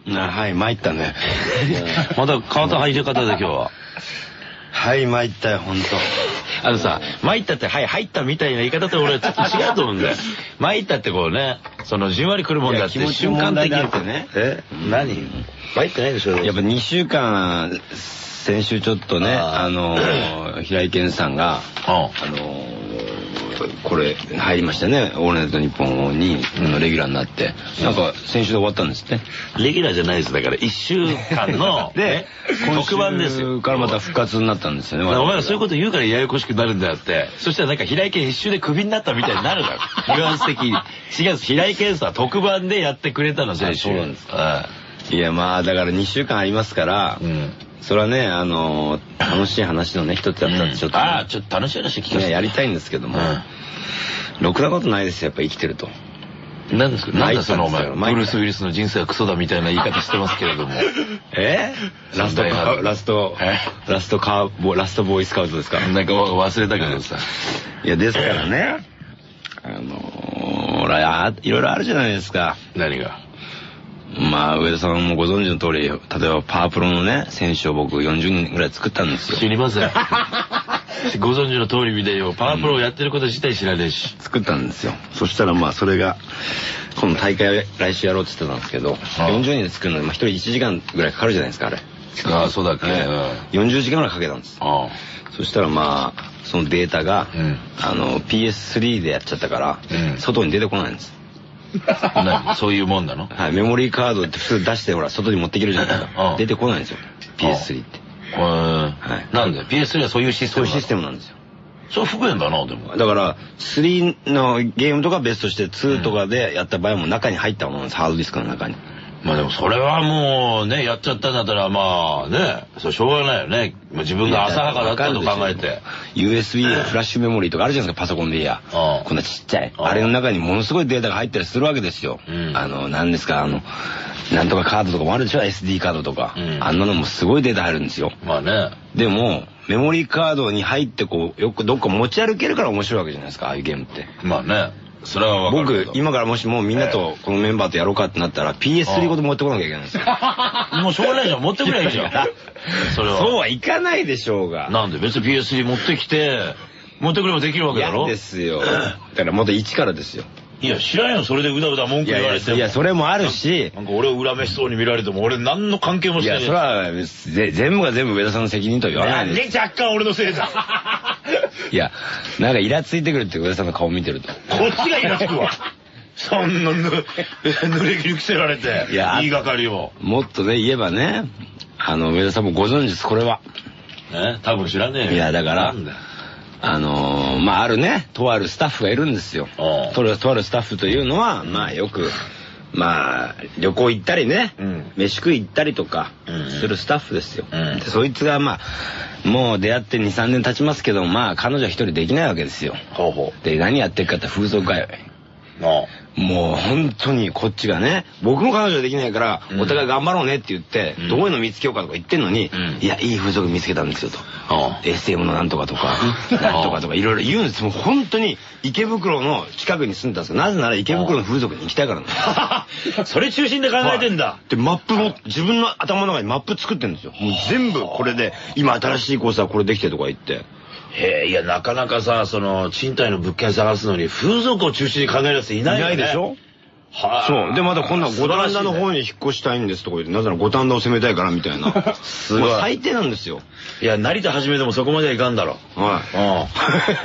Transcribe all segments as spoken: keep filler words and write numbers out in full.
はい、参ったね。 また変わった入り方で今日は。 はい、参ったよ、ほんと。 あのさ、参ったって、はい、入ったみたいな言い方って俺はちょっと違うと思うんだよ。参ったってこうね、そのじんわり来るもんだって瞬間的にってね。 え何参ってないでしょ。 やっぱにしゅうかん、先週ちょっとね、あの、平井堅さんが、あの、これ入りましたね、オールナイトニッポンにレギュラーになって、なんか先週で終わったんですって。 レギュラーじゃないです。だからいっしゅうかんので特番ですよ。 からまた復活になったんですよね。 お前らそういうこと言うからややこしくなるんだよって。そしたらなんか平井堅一周でクビになったみたいになるだろ。ニュアンス的に。違う、平井堅さん特番でやってくれたの先週。 そうなんですか。いやまあだからにしゅうかんありますから、それはね、あの楽しい話のね一つだったんでちょっと、 ああちょっと楽しい話聞かせてやりたいんですけども、ろくなことないですよ、やっぱ生きてると。 何ですか、なんだそのお前ブルース・ウィリスの人生はクソだみたいな言い方してますけれども。 えラストラストラストカーボラストボーイスカウトですか。 なんか忘れたけどさ。 いやですからね、あのいろいろあるじゃないですか。 何が。 まあ上田さんもご存知の通り、例えばパワープロのね選手を僕よんじゅうにんぐらい作ったんですよ。 知りません。ご存知の通りみたいよ。パワープロをやってること自体知らねえし。 作ったんですよ。そしたらまあそれが今度大会来週やろうって言ってたんですけど、よんじゅうにんで作るのにまあひとりいちじかんぐらいかかるじゃないですか、あれ。 ああそうだっけ。 よんじゅうじかんぐらいかけたんです。そしたらまあそのデータがあの ピーエススリー でやっちゃったから外に出てこないんです。 そういうもんなの。 はい、メモリーカードって普通出してほら外に持っていけるじゃないですか。出てこないんですよ ピーエススリー って。 なんで ピーエススリー はそういうシステム。 そういうシステムなんですよ。 それ不便だな。でもだからスリーのゲームとかベストしてツーとかでやった場合も中に入ったものなんです、ハードディスクの中に。 まあでもそれはもうねやっちゃったんだったらまあねそれしょうがないよね。自分が浅はかだったと考えてユーエスビー フラッシュメモリーとかあるじゃないですか、パソコンでいいや、こんなちっちゃいあれの中にものすごいデータが入ったりするわけですよ。あの何ですか、あのなんとかカードとかもあるでしょ、 エスディー カードとか、あんなのもすごいデータ入るんですよ。 まあね。 でもメモリーカードに入ってこうよくどっか持ち歩けるから面白いわけじゃないですか、ああいうゲームって。 まあね、それは分かるけど、 僕今からもしもうみんなとこのメンバーとやろうかってなったら ピーエススリー ごと持ってこなきゃいけないんですよ。 もうしょうがないじゃん、持ってくればいいじゃん。それはそうはいかないでしょうが。 なんで別に ピーエススリー 持ってきて持ってくればできるわけだろ。 嫌ですよ。だからもっと一からですよ。 いや知らんよ、それでうだうだ文句言われても。 いやそれもあるし、 なんか俺を恨めしそうに見られても俺何の関係もしてない。 いやそれは全部が全部上田さんの責任とは言わないです。 なんで若干俺のせいだ。 いやなんかイラついてくるって上田さんの顔見てると。 こっちがイラつくわ。そんなぬ濡れ着に着せられて言いがかりを。 もっとね言えばね、あの上田さんもご存知です、これは。 ね、多分知らねえよ。 いやだからあのー、まああるねとあるスタッフがいるんですよ。とあるスタッフというのはまあよくまあ旅行行ったりね、うん、飯食い行ったりとかするスタッフですよ。うん、でそいつがまあもう出会ってにさんねん経ちますけど、まあ彼女は一人できないわけですよ。ほうほう。で何やってるかって風俗通い。もう本当にこっちがね、僕も彼女できないからお互い頑張ろうねって言ってどういうの見つけようかとか言ってんのに、いやいい風俗見つけたんですよと、 エスエム のなんとかとかなんとかとかいろいろ言うんです。もう本当に池袋の近くに住んだんですよ。なぜなら池袋の風俗に行きたいからなんです。それ中心で考えてんだ。でマップも自分の頭の中にマップ作ってるんですよ。もう全部これで今新しいコースはこれできてとか言って。 へえ、いやなかなかさ、その賃貸の物件探すのに風俗を中心に考えるやついないよね。いないでしょ。はあ、そうでまだ今度は五反田の方に引っ越したいんですとか言って、なぜなら五反田を攻めたいからみたいな。すごい最低なんですよ。いや成田はじめでもそこまではいかんだろ。はい。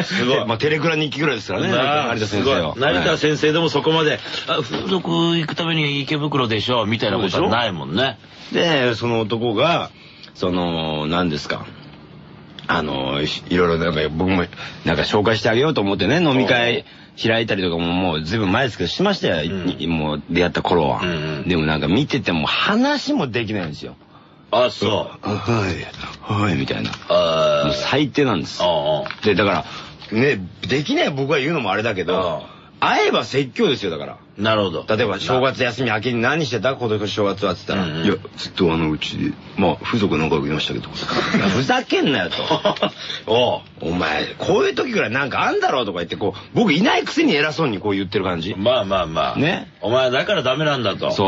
すごい。まあテレクラ日記ぐらいですからね。成田先生は。成田先生でもそこまで風俗行くために池袋でしょみたいなことはないもんね。でその男がその何ですか。あのいろいろなんか僕もなんか紹介してあげようと思ってね、飲み会開いたりとかももうずいぶん前ですけどしましたよ、うん、もう出会った頃は、うんうん、でもなんか見てても話もできないんですよ。あ、そう。はいはいみたいな。もう最低なんです。でだからね、できない僕が言うのもあれだけど、会えば説教ですよ。だからなるほど。例えば正月休み明けに何してた今年正月はっつったら、いやずっとあのうちでまあ風俗なんか行きましたけど。ふざけんなよと。おお前こういう時ぐらいなんかあんだろうとか言って、こう僕いないくせに偉そうにこう言ってる感じ。まあまあまあね、お前だからダメなんだと。そう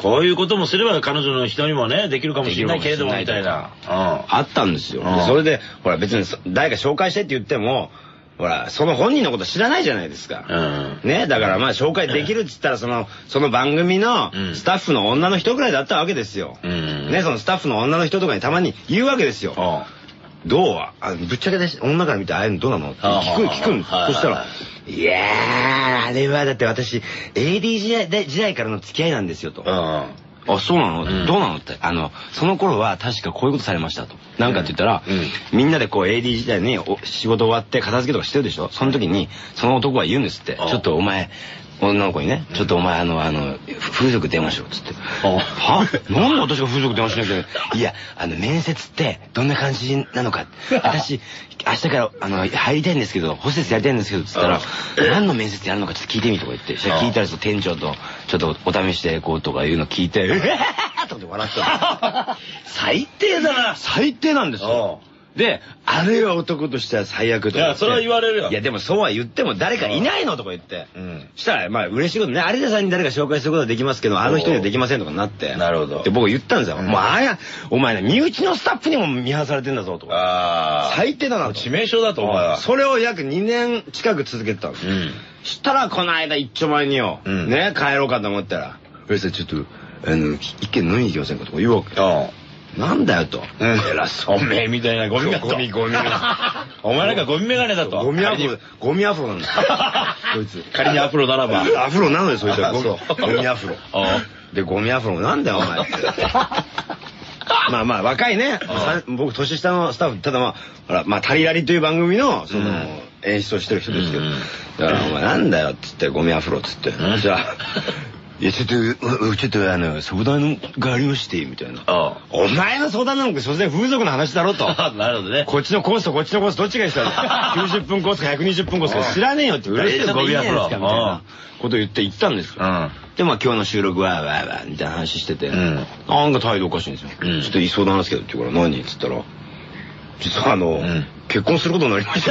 こういうこともすれば彼女の人にもね、できるかもしれないけれども、みたいな。 あったんですよ。それで、ほら別に誰か紹介してって言っても、ほら、その本人のこと知らないじゃないですか。ね、だからまあ紹介できるって言ったら、その、その番組のスタッフの女の人ぐらいだったわけですよ。ね、そのスタッフの女の人とかにたまに言うわけですよ。どうあぶっちゃけで女から見てああいうのどうなのって聞く、聞くんです。そしたら、いやー、あれはだって私、エーディー 時代、時代からの付き合いなんですよと。あ、そうなの、うん、どうなのって。あの、その頃は確かこういうことされましたと。なんかって言ったら、うん、みんなでこう エーディー 時代に仕事終わって片付けとかしてるでしょ。その時に、その男は言うんですって。ちょっとお前、女の子にね、ちょっとお前あの、あの、風俗電話しろっつって。はなんで私が風俗電話しなきゃいけない。いや、あの、面接ってどんな感じなのか。私、明日からあの、入りたいんですけど、ホステスやりたいんですけど、つったら、何の面接やるのかちょっと聞いてみとか言って、聞いたら店長と、ちょっとお試しでこうとかいうの聞いて、えへへへとか笑ったの。最低だな。最低なんですよ。で、あれは男としては最悪とか。いや、それは言われるよ。いや、でもそうは言っても誰かいないのとか言って。うん。したら、まあ嬉しいことね、有田さんに誰か紹介することはできますけど、あの人にはできませんとかなって。なるほど。で、僕言ったんですよ。もう、あや、お前ね、身内のスタッフにも見放されてんだぞとか。ああ。最低だなと。致命傷だと思うよ。それを約にねん近く続けてたんです。うん。したら、この間一丁前によ、ね、帰ろうかと思ったら、有田さんちょっと、あの、一軒飲みに行きませんかとか言うわけ。ああ。なんだよと。偉そう。おめえみたいなゴミがと。ゴミゴミ。お前なんかゴミメガネだと。ゴミアフロ、ゴミアフロなんだ。こいつ。仮にアフロならば。アフロなのよ、そいつは。ゴミアフロ。で、ゴミアフロなんだよ、お前。まあまあ、若いね。僕、年下のスタッフ、ただまあ、ほら、まあ、タリラリという番組の、その、演出をしてる人ですけど。だから、お前なんだよ、つって、ゴミアフロ、つって。じゃあ、いや、ちょっと、ちょっと、あの、相談がありまして、みたいな。お前の相談なのか、所詮風俗の話だろ、と。なるほどね。こっちのコースとこっちのコース、どっちがいいですか？きゅうじゅっぷんコースかひゃくにじゅっぷんコースか知らねえよって言ったら、嬉しいゴミアフロ。みたいなこと言って言ったんですよ。で、まあ今日の収録は、わーわー、みたいな話してて、なんか態度おかしいんですよ。ちょっといい相談なんですけど、って言うから、何っつったら、実はあの、結婚することになりました。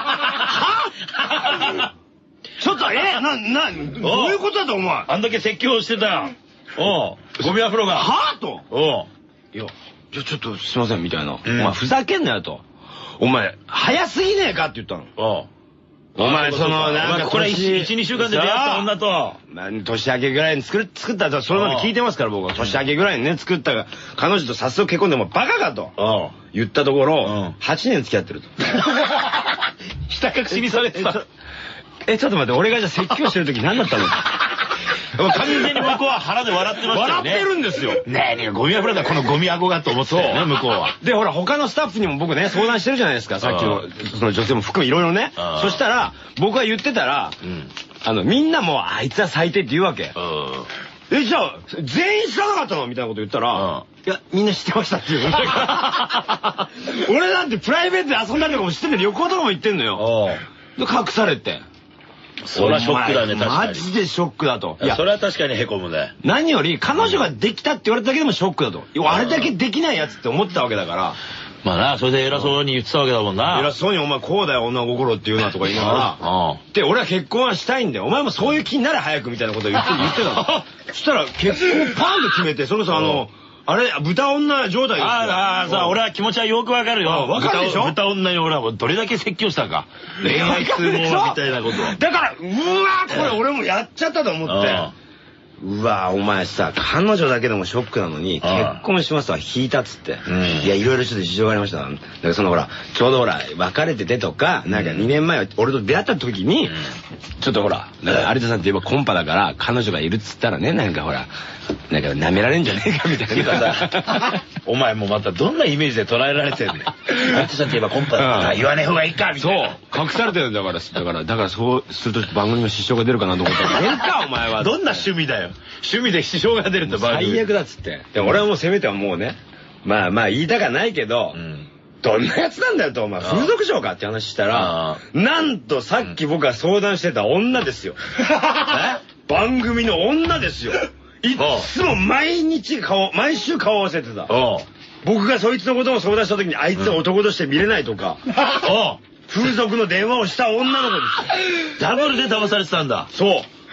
ちょっと、えな、な、どういうことだと思う？あんだけ説教してたよ。おう、ゴミアフロが。はぁと。おう。いや、じゃあちょっとすいません、みたいな。お前ふざけんなよと。お前、早すぎねえかって言ったの。おう。お前、その、なんか、これいち、にしゅうかんで出会った女と。まあ、年明けぐらいに作る、作ったと、それまで聞いてますから、僕は。年明けぐらいにね、作った彼女と早速結婚でもバカかと。言ったところ、はちねん付き合ってると。ひた隠しにされてた。え、ちょっと待って、俺がじゃあ説教してる時何だったの？完全に向こうは腹で笑ってましたよね。笑ってるんですよ。ねえねえ、ゴミアフロだ、このゴミアゴがと思ってたよね、向こうは。で、ほら、他のスタッフにも僕ね、相談してるじゃないですか、さっきの、その女性も含めいろいろね。そしたら、僕が言ってたら、あの、みんなもあいつは最低って言うわけ。え、じゃあ、全員知らなかったのみたいなこと言ったら、いや、みんな知ってましたっていう。俺なんてプライベートで遊んだりとかも知ってて、旅行とかも行ってんのよ。で、隠されて。それはショックだね、確かに。マジでショックだと。いや、それは確かに凹むね。何より、彼女ができたって言われただけでもショックだと。あれだけできないやつって思ってたわけだから。まあな、それで偉そうに言ってたわけだもんな。偉そうにお前こうだよ、女心って言うなとか言いながら。で、俺は結婚はしたいんだよ。お前もそういう気になれ早くみたいなことを言って、言ってたの。そしたら結婚パンと決めて、そのさ、あの、あれ、豚女状態ですよ。ああ、さあ、俺は気持ちはよくわかるよ。わかるでしょ？豚女に俺はどれだけ説教したか。恋愛通報みたいなこと。だから、うわーこれ俺もやっちゃったと思って。うわーお前さ、彼女だけでもショックなのに、結婚しますとは引いたっつって。いや、いろいろちょっと事情がありました。だからそのほら、ちょうどほら、別れててとか、なんかにねんまえ俺と出会った時に、ちょっとほら、有田さんって言えばコンパだから、彼女がいるっつったらね、なんかほら、なんか舐められんじゃねえかみたいな。お前もまたどんなイメージで捉えられてんねん。有田さんって言えばコンパだから言わねえ方がいいかみたいな。そう、隠されてるんだから、だから、だからそうすると番組の支障が出るかなと思ったら、出るかお前は。どんな趣味だよ。趣味で支障が出るって番組。最悪だっつって。で、俺はもうせめてはもうね、まあまあ言いたかないけど、どんなやつなんだよと、お前、風俗嬢かって話したら、なんとさっき僕が相談してた女ですよ。番組の女ですよ。いつも毎日顔、毎週顔合わせてた。僕がそいつのことを相談した時にあいつは男として見れないとか、風俗の電話をした女の子ですよ。ダブルで騙されてたんだ。そう。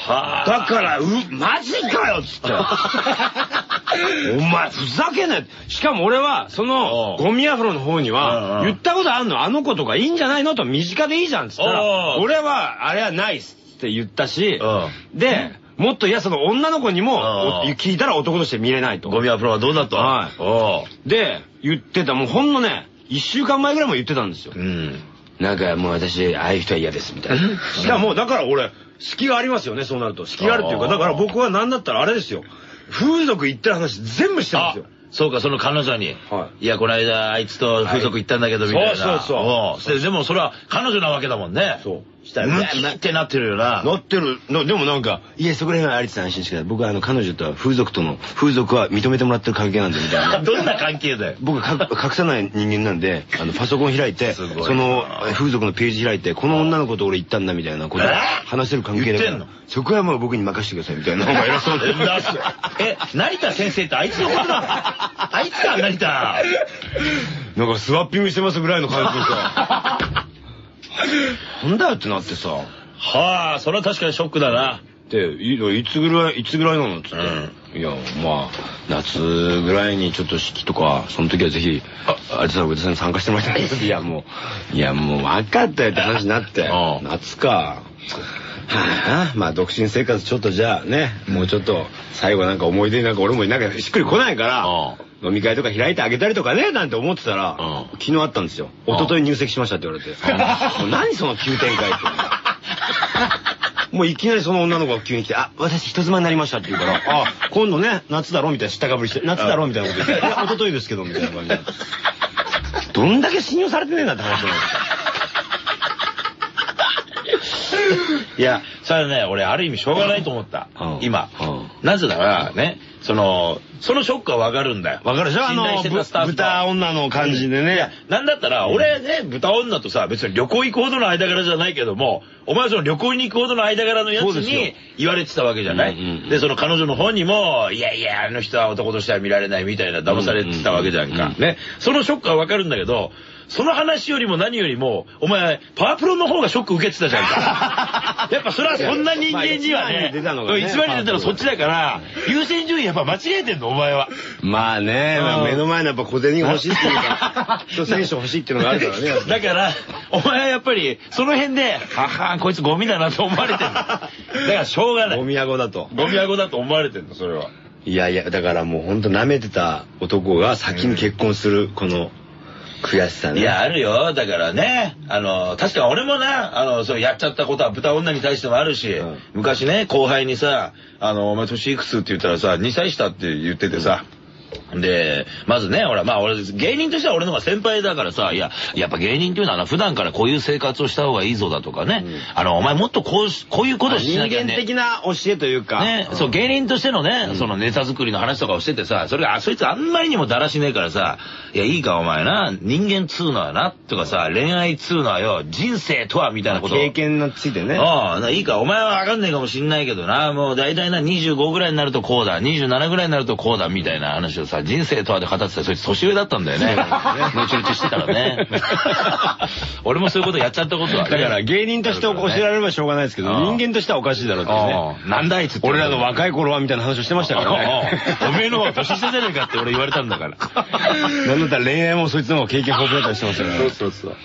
だから、う、マジかよっつって。お前、ふざけない。しかも俺は、その、ゴミアフロの方には、言ったことあんの、あの子とかいいんじゃないのと、身近でいいじゃんっつったら、俺は、あれはないっすって言ったし、で、もっといや、その女の子にも、聞いたら男として見れないと。 ゴミアフロはどうだと。 はい。で、言ってた、もうほんのね、一週間前ぐらいも言ってたんですよ。うん。なんかもう私、ああいう人は嫌です、みたいな。しかも、だから俺、隙がありますよね、そうなると。隙があるっていうか、だから僕は何だったらあれですよ。風俗行ってる話全部してるんですよ。 そうか、その彼女に。いや、この間、あいつと風俗行ったんだけど、みたいな。そうそうそう。でもそれは彼女なわけだもんね。そう。したら、うってなってるよな。 なってる。でもなんか、いや、そこら辺は有田さん安心してください。僕はあの、彼女とは風俗との、風俗は認めてもらってる関係なんで、みたいな。 どんな関係だよ。 僕は隠さない人間なんで、あの、パソコン開いて、その、風俗のページ開いて、この女の子と俺行ったんだ、みたいなこと話せる関係だから。そこはもう僕に任せてください、みたいな。なんか偉そうな。 え、成田先生ってあいつのことだあいつか、成田。 なんかスワッピングしてますぐらいの感じでさ。なんだよってなってさ。 はあ、それは確かにショックだな。 で、いつぐらい、いつぐらいなのっつって。いや、まあ、夏ぐらいにちょっと式とか、その時はぜひ、あ、有田さん、上田さんに参加してもらいたいです。いや、もう、いや、もう分かったよって話になって。夏か。はあ、まあ、独身生活ちょっとじゃあね、もうちょっと、最後なんか思い出なんか俺もなんかしっくりこないから、飲み会とか開いてあげたりとかね、なんて思ってたら、昨日あったんですよ。一昨日入籍しましたって言われて。何その急展開って。もういきなりその女の子が急に来て、あ、私人妻になりましたって言うから、あ、今度ね、夏だろみたいな知ったかぶりして、夏だろみたいなこと言って、いや、一昨日ですけど、みたいな感じで。どんだけ信用されてねえんだって話なんですよ。 いや、それはね、俺ある意味しょうがないと思った。今。なぜなら、ね、その、そのショックはわかるんだよ。 わかるでしょ、あの、豚女の感じでね。 なんだったら、俺ね、豚女とさ、別に旅行行くほどの間柄じゃないけども、お前はその旅行に行くほどの間柄のやつに言われてたわけじゃない。で、その彼女の方にも、いやいや、あの人は男としては見られないみたいな騙されてたわけじゃんか。ね。そのショックはわかるんだけど、その話よりも何よりも、お前、パワプロの方がショック受けてたじゃんか。やっぱそれはそんな人間にはね、一番に出たのそっちだから、優先順位やっぱ間違えてんの、お前は。 まあね、目の前のやっぱ小銭が欲しいっていうか、人選手欲しいっていうのがあるからね。 だから、お前はやっぱり、その辺で、ははこいつゴミだなと思われてる。だからしょうがない。 ゴミ顎だと。 ゴミ顎だと思われてるの、それは。 いやいや、だからもうほんと舐めてた男が先に結婚する、この、悔しさね。 いや、あるよ。だからね、あの、確か俺もな、あの、そうやっちゃったことは豚女に対してもあるし、うん、昔ね、後輩にさ、あの、お前年いくつって言ったらさ、にさい下って言っててさ、うん、で、まずね、ほら、まあ俺、芸人としては俺の方が先輩だからさ、いや、やっぱ芸人っていうのは普段からこういう生活をした方がいいぞだとかね、うん、あの、お前もっとこう、こういうことしなきゃね。 人間的な教えというか。 ね、うん、そう、芸人としてのね、うん、そのネタ作りの話とかをしててさ、それが、そいつあんまりにもだらしねえからさ、いや、いいかお前な、人間つうのはな、とかさ、恋愛つうのはよ、人生とはみたいなこと。 経験についてね。 ああ、いいか、お前はわかんねえかもしんないけどな、もう大体な、にじゅうごぐらいになるとこうだ、にじゅうななぐらいになるとこうだ、みたいな話をさ、人生とはで語ってたら、そいつ年上だったんだよね。ムチムチしてたらね。俺もそういうことやっちゃったことは。 だから芸人として教えられればしょうがないですけど、人間としてはおかしいだろうってね。 なんだあいつって。 俺らの若い頃はみたいな話をしてましたからね。 おめえの方が年下じゃねえかって俺言われたんだから。 なんだったら恋愛もそいつの方が経験豊富だったりしてますよね。そうそうそう。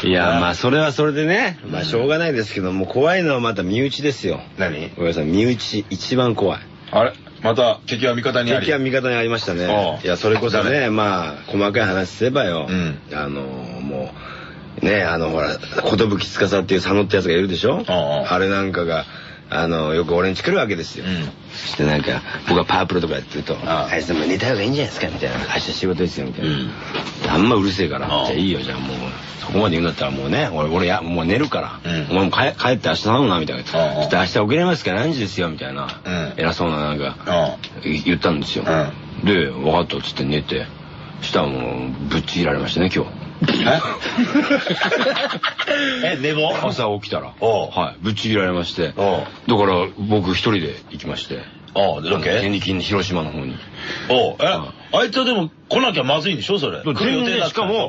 いや、まあそれはそれでね、まあしょうがないですけども、怖いのはまた身内ですよ。 何？ おやさん、身内一番怖い。 あれ？また敵は味方にあり。 敵は味方にありましたね。いや、それこそね、まあ細かい話すればよ、あのもうね、あのほら寿司っていう佐野ってやつがいるでしょ。あれなんかがあのよく俺ん家来るわけですよ。そしてなんか僕がパワープロとかやってると「あいつも寝た方がいいんじゃないですか」みたいな「明日仕事ですよ」みたいな。あんまうるせえから「じゃあいいよ、じゃあもうそこまで言うんだったらもうね、俺俺やもう寝るからお前も帰って明日頼むな」みたいな「ちょっと明日遅れますから何時ですよ」みたいな偉そうななんか言ったんですよ。で「分かった」っつって寝て、したらもうぶっちぎられましたね今日。 え、寝坊？ 朝起きたら、はい、ぶっちぎられまして、だから僕一人で行きまして、 ああ、で、どっけ？ 天理金広島の方に。 おう、え、あいつはでも来なきゃまずいんでしょそれ。 全然、しかも、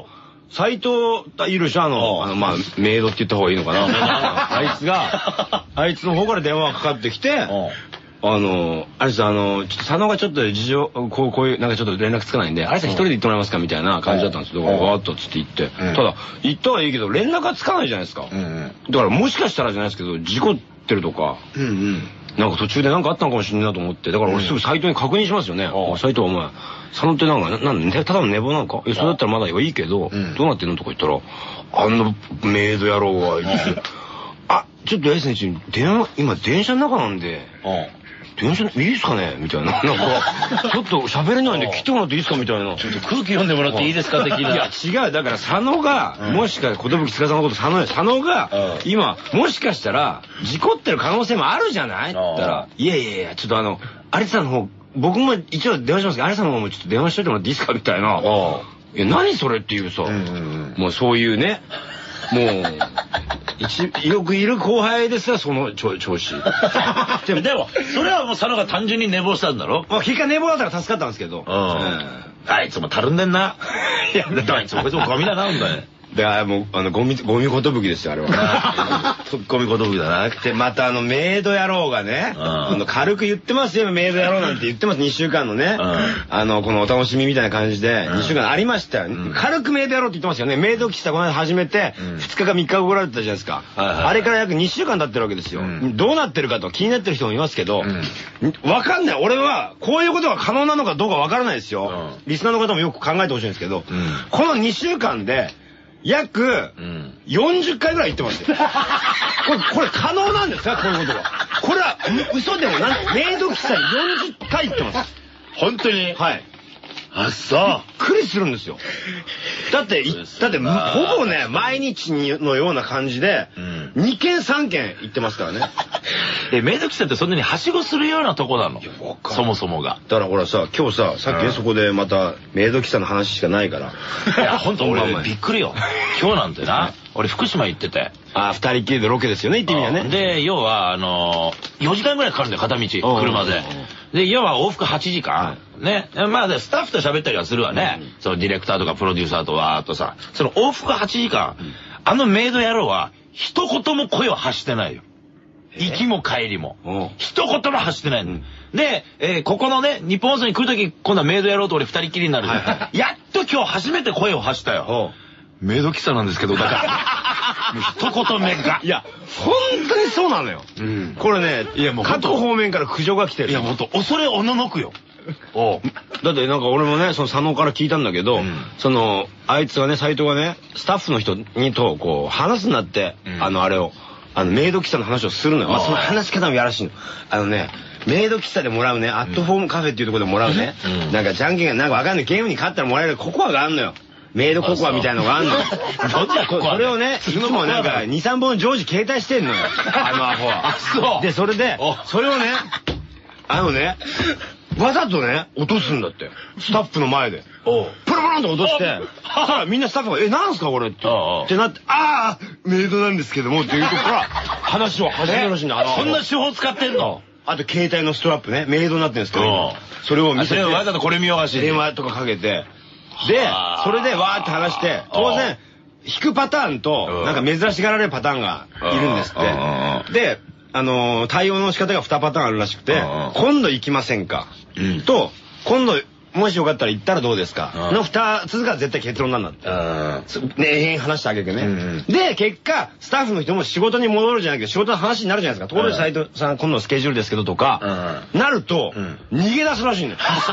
斎藤いるでしょ、あの、あの、まあ、メイドって言った方がいいのかな。あいつが、あいつの方から電話がかかってきて、あの、あれさ、あの、ちょっと佐野がちょっと事情、こう、こういう、なんかちょっと連絡つかないんで、あれさん一人で行ってもらえますかみたいな感じだったんですよ。だから、わーっとつって言って。ただ、行ったはいいけど、連絡がつかないじゃないですか。だから、もしかしたらじゃないですけど、事故ってるとか、なんか途中でなんかあったのかもしれないなと思って、だから俺すぐ斎藤に確認しますよね。斎藤お前、佐野ってなんか、なんで、ただの寝坊なのかいや、それだったらまだいいけど、どうなってんのとか言ったら、あのメイド野郎が、あ、ちょっと A 選手、電話、今電車の中なんで、電車いいですかねみたいな。なんか、ちょっと喋れないんで来てもらっていいですかみたいな。 ちょっと空気読んでもらっていいですか的な。 いや、違う。だから佐野が、もしか、寿司さんのこと佐野佐野が、今、もしかしたら、事故ってる可能性もあるじゃないって言ったら、いやいやいや、ちょっとあの、有田さんの方、僕も一応電話しますけど、有田さんの方もちょっと電話しといてもらっていいですかみたいな。いや、何それっていうさ、もうそういうね、もう、一よくいる後輩ですよ、その調子。 でも、でもそれはもう佐野が単純に寝坊したんだろ。 まあ結果寝坊だったら助かったんですけど。 あいつもたるんでんな。いや、あいつもこいつもゴミだな、ほんとに。 だからもう、あの、ゴミ、ゴミ寿ですよ、あれは。 ゴミ寿だな。 で、またあの、メイド野郎がね、軽く言ってますよ、メイド野郎なんて言ってます、にしゅうかんのね。あの、このお楽しみみたいな感じで、にしゅうかんありましたよ。軽くメイド野郎って言ってますよね。メイド喫茶この間始めて、ふつかかみっかごぐらいだったじゃないですか。あれから約にしゅうかん経ってるわけですよ。どうなってるかと気になってる人もいますけど、わかんない。俺は、こういうことが可能なのかどうかわからないですよ。リスナーの方もよく考えてほしいんですけど、このにしゅうかんで、約よんじゅっかいぐらい言ってますよ。これ、これ可能なんですかこういうことが。これは嘘でもなんメイド喫茶によんじゅっかい言ってます。 本当に？ はい。 あ、そう。びっくりするんですよ。だって、だって、ほぼね、毎日のような感じで、にけんさんけん行ってますからね。 え、メイド喫茶ってそんなにはしごするようなとこなの？そもそもが。 だからほらさ、今日さ、さっきそこでまた、メイド喫茶の話しかないから。 いや、ほんと俺びっくりよ。今日なんてな、俺福島行ってて。 あ、二人きりでロケですよね、行ってみりゃね。 で、要は、あの、よじかんぐらいかかるんだよ、片道、車で。で、要は往復はちじかん。ね。まあ、スタッフと喋ったりはするわね。そのディレクターとかプロデューサーとわーっとさ。その往復はちじかん、あのメイド野郎は、一言も声を発してないよ。行きも帰りも。一言も発してないの。で、えここのね、日本放送に来るとき、今度はメイド野郎と俺二人きりになる。やっと今日初めて声を発したよ。メイド喫茶なんですけど、だから。一言目が。 いや、本当にそうなのよ。これね、いやもう各方面から苦情が来てる。 いや、もっと恐れおののくよ。 だってなんか俺もね、その佐野から聞いたんだけど、その、あいつがね、斎藤がね、スタッフの人にと、こう、話すんだって、あの、あれを。あの、メイド喫茶の話をするのよ。まあ、その話し方もやらしいの。あのね、メイド喫茶でもらうね、アットフォームカフェっていうところでもらうね、なんかじゃんけんがなんかわかんないゲームに勝ったらもらえるココアがあんのよ。メイドココアみたいのがあんのよ。それをね、いつもなんかに、さんぼん常時携帯してんのよ。あのアホは。 あ、そう。 で、それで、それをね、あのね、わざとね、落とすんだって。スタッフの前で。プルプルンと落として、そしたらみんなスタッフが、え、なんすかこれって。ってなって、ああメイドなんですけどもっていうとこから話を始めるらしいんだ。 そんな手法使ってんの？ あと携帯のストラップね、メイドになってるんですけど、それを見せて。 わざとこれ見よがし。 電話とかかけて。で、それでわーって話して、当然、引くパターンと、なんか珍しがられるパターンがいるんですって。で、あのー、対応の仕方がにパターンあるらしくて、今度行きませんか、うん、と、今度、もしよかったら行ったらどうですか、うん、のふたつが絶対結論なんだって。ね、永遠話してあげてね、うんうん。で、結果、スタッフの人も仕事に戻るじゃないけど、仕事の話になるじゃないですか。ところで斉藤さん、今度のスケジュールですけどとか、うん、なると、うん、逃げ出すらしいんだよ。走って。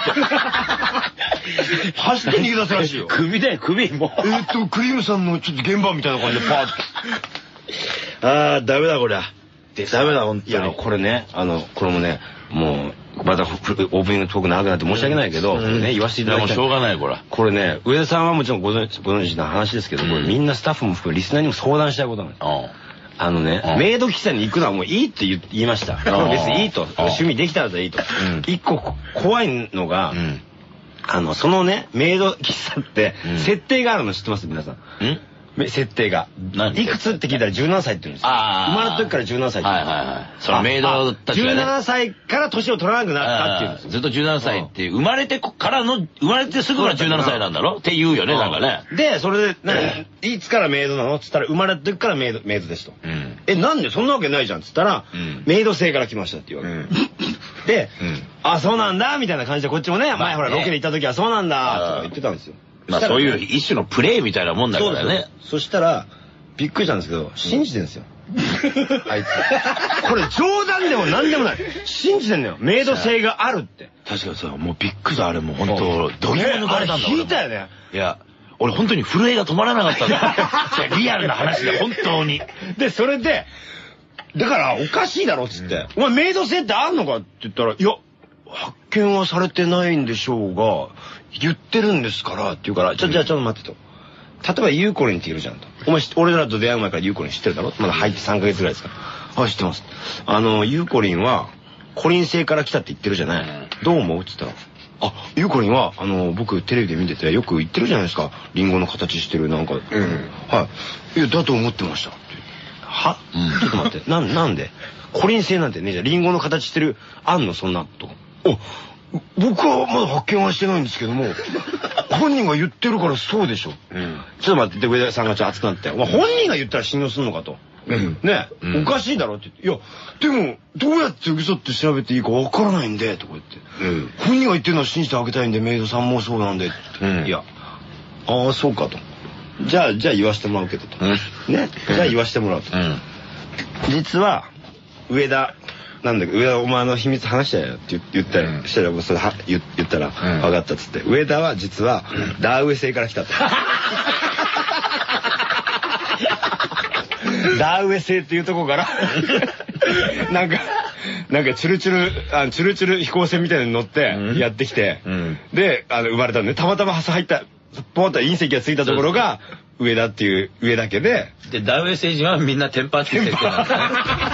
走って逃げ出すらしいよ。 首だよ、首も。 えっと、クリームさんのちょっと現場みたいな感じでパーッと。ああ、ダメだこりゃ。ダメだ、ほんとに。いや、これね、あの、これもね、もう、またオープニングトーク長くなって申し訳ないけど、これね、言わせていただきたい。 もうしょうがない、これ。 これね、上田さんはもちろんご存知、ご存知な話ですけど、これみんなスタッフも含めリスナーにも相談したいことなの。あのね、メイド喫茶に行くのはもういいって言いました。別にいいと。趣味できたらいいと。一個怖いのが、あの、そのね、メイド喫茶って、設定があるの知ってます皆さん。 設定が。いくつって聞いたらじゅうななさいって言うんですよ。生まれた時からじゅうななさいって言うんですよ。はいはいはい。 そのメイドたちがね。 じゅうななさいから年を取らなくなったっていうんですよ。 ずっとじゅうななさいっていう、生まれてからの、生まれてすぐからじゅうななさいなんだろって言うよね、なんかね。 で、それで、いつからメイドなのって言ったら、生まれた時からメイド、メイドですと。え、なんでそんなわけないじゃんって言ったら、メイド制から来ましたって言われる。で、あ、そうなんだみたいな感じで、こっちもね、前ほらロケで行った時はそうなんだとか言ってたんですよ。 まあそういう一種のプレイみたいなもんだからね。 そしたら、びっくりしたんですけど、信じてんですよ。あいつ。これ冗談でも何でもない。信じてんのよ。メイド性があるって。 確かにさ、もうびっくりだ、あれもう本当どぎも抜かれたんだ。 聞いたよね。 いや、俺本当に震えが止まらなかったんだ。リアルな話で、本当に。 で、それで、だからおかしいだろっつって、お前メイド性ってあんのかって言ったら、いや、発見はされてないんでしょうが、言ってるんですからって言うから、ちょ、じゃあちょっと待ってと。例えばユーコリンっているじゃんと。お前、俺らと出会う前からユーコリン知ってるだろ？まだ入ってさんかげつぐらいですから。あ、知ってます。あの、ユーコリンは、コリン星から来たって言ってるじゃない。どう思うって言ったら、あ、ユーコリンは、あの、僕テレビで見ててよく言ってるじゃないですか。リンゴの形してるなんか。うん。はい。いや、だと思ってました。は？ちょっと待って。なん、なんで？コリン星なんてね、じゃリンゴの形してる、あんのそんなと。お、僕はまだ発見はしてないんですけども、本人が言ってるからそうでしょ。うん、ちょっと待って、上田さんがちょっと熱くなって、本人が言ったら信用するのかと。うん、ね、うん、おかしいだろって言って、いや、でも、どうやって嘘って調べていいかわからないんで、とか言って、うん、本人が言ってるのは信じてあげたいんで、メイドさんもそうなんで、うん、いや、ああ、そうかと。じゃあ、じゃあ言わしてもらうけどと。うん、ね、じゃあ言わしてもらうと。うん、実は、上田、なんだけど、上田お前の秘密話したよって言ったら、したら、それは言ったら、分かったっつって、上田は実は、ダーウェ星から来たと。ダーウェ星っていうとこから、なんか、なんか、チュルチュル、あのチュルチュル飛行船みたいなの乗って、やってきて、で、あの、生まれたんで、たまたま入った、ポンと隕石がついたところが、上田っていう、上だけで、 で、ダーウェ星人はみんなテンパって設定なんだね。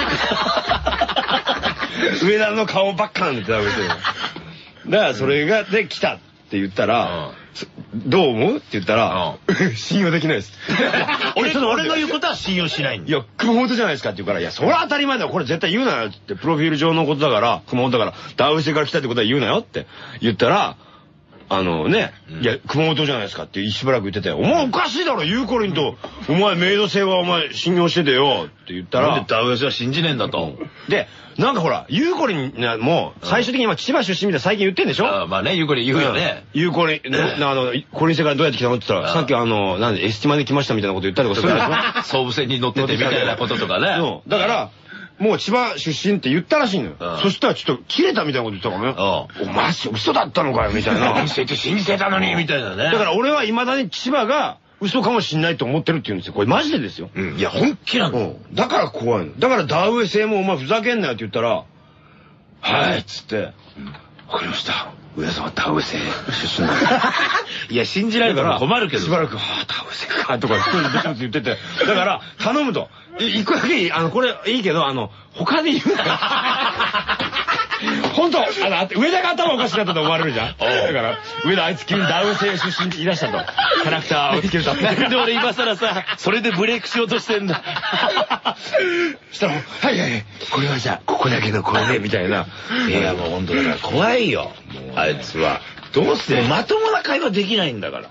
上田の顔ばっかなんだってダメですよ。だからそれが、で、来たって言ったら、どう思うって言ったら、信用できないです。 俺、俺の言うことは信用しないんだ。 いや、熊本じゃないですかって言うから、いや、それは当たり前だよ。これ絶対言うなよって、プロフィール上のことだから、熊本だから、ダーウェ星から来たってことは言うなよって言ったら、あのね、いや、熊本じゃないですかってしばらく言ってて、お前おかしいだろ、ユーコリンと、お前メイド性はお前信用しててよって言ったら、 なんでダウエスは信じねえんだと。 で、なんかほら、ユーコリンも最終的に今千葉出身みたいな最近言ってんでしょ？ ああ、まあね、ユーコリン言うよね。 ユーコリン、あの、コリン星からどうやって来たのって言ったら、さっきあの、なんでエスティマで来ましたみたいなこと言ったりとかするでしょ？ 総武線に乗っててみたいなこととかね。 だから、もう千葉出身って言ったらしいのよ。そしたらちょっと切れたみたいなこと言ったからね。お、マジ嘘だったのかよみたいな。 信じてたのにみたいなね。 だから俺は未だに千葉が嘘かもしんないと思ってるって言うんですよ。これマジでですよ。 いや、本気なの。 だから怖いの。だからダーウェイ星もお前ふざけんなよって言ったら、はいっつって、わかりました。上田さんはダーウェイ星出身なんだ。 いや、信じられたら困るけど。 しばらく、はぁ、ダーウェイ星か、とか一人でブツブツ言ってて。だから、頼むと。一個だけいい、あの、これいいけど、あの、他で言うなよ。本当、あの、上田が頭おかしかったと思われるじゃん。だから、上田あいつ急にダウン星出身って言い出したと。キャラクターをつけると。 なんで俺今更さ、それでブレイクしようとしてんだ。 そしたら、はいはいはい、これはじゃあ、ここだけのこれで、みたいな。 いや、もう本当だから怖いよ。あいつは。どうしてまともな会話できないんだから。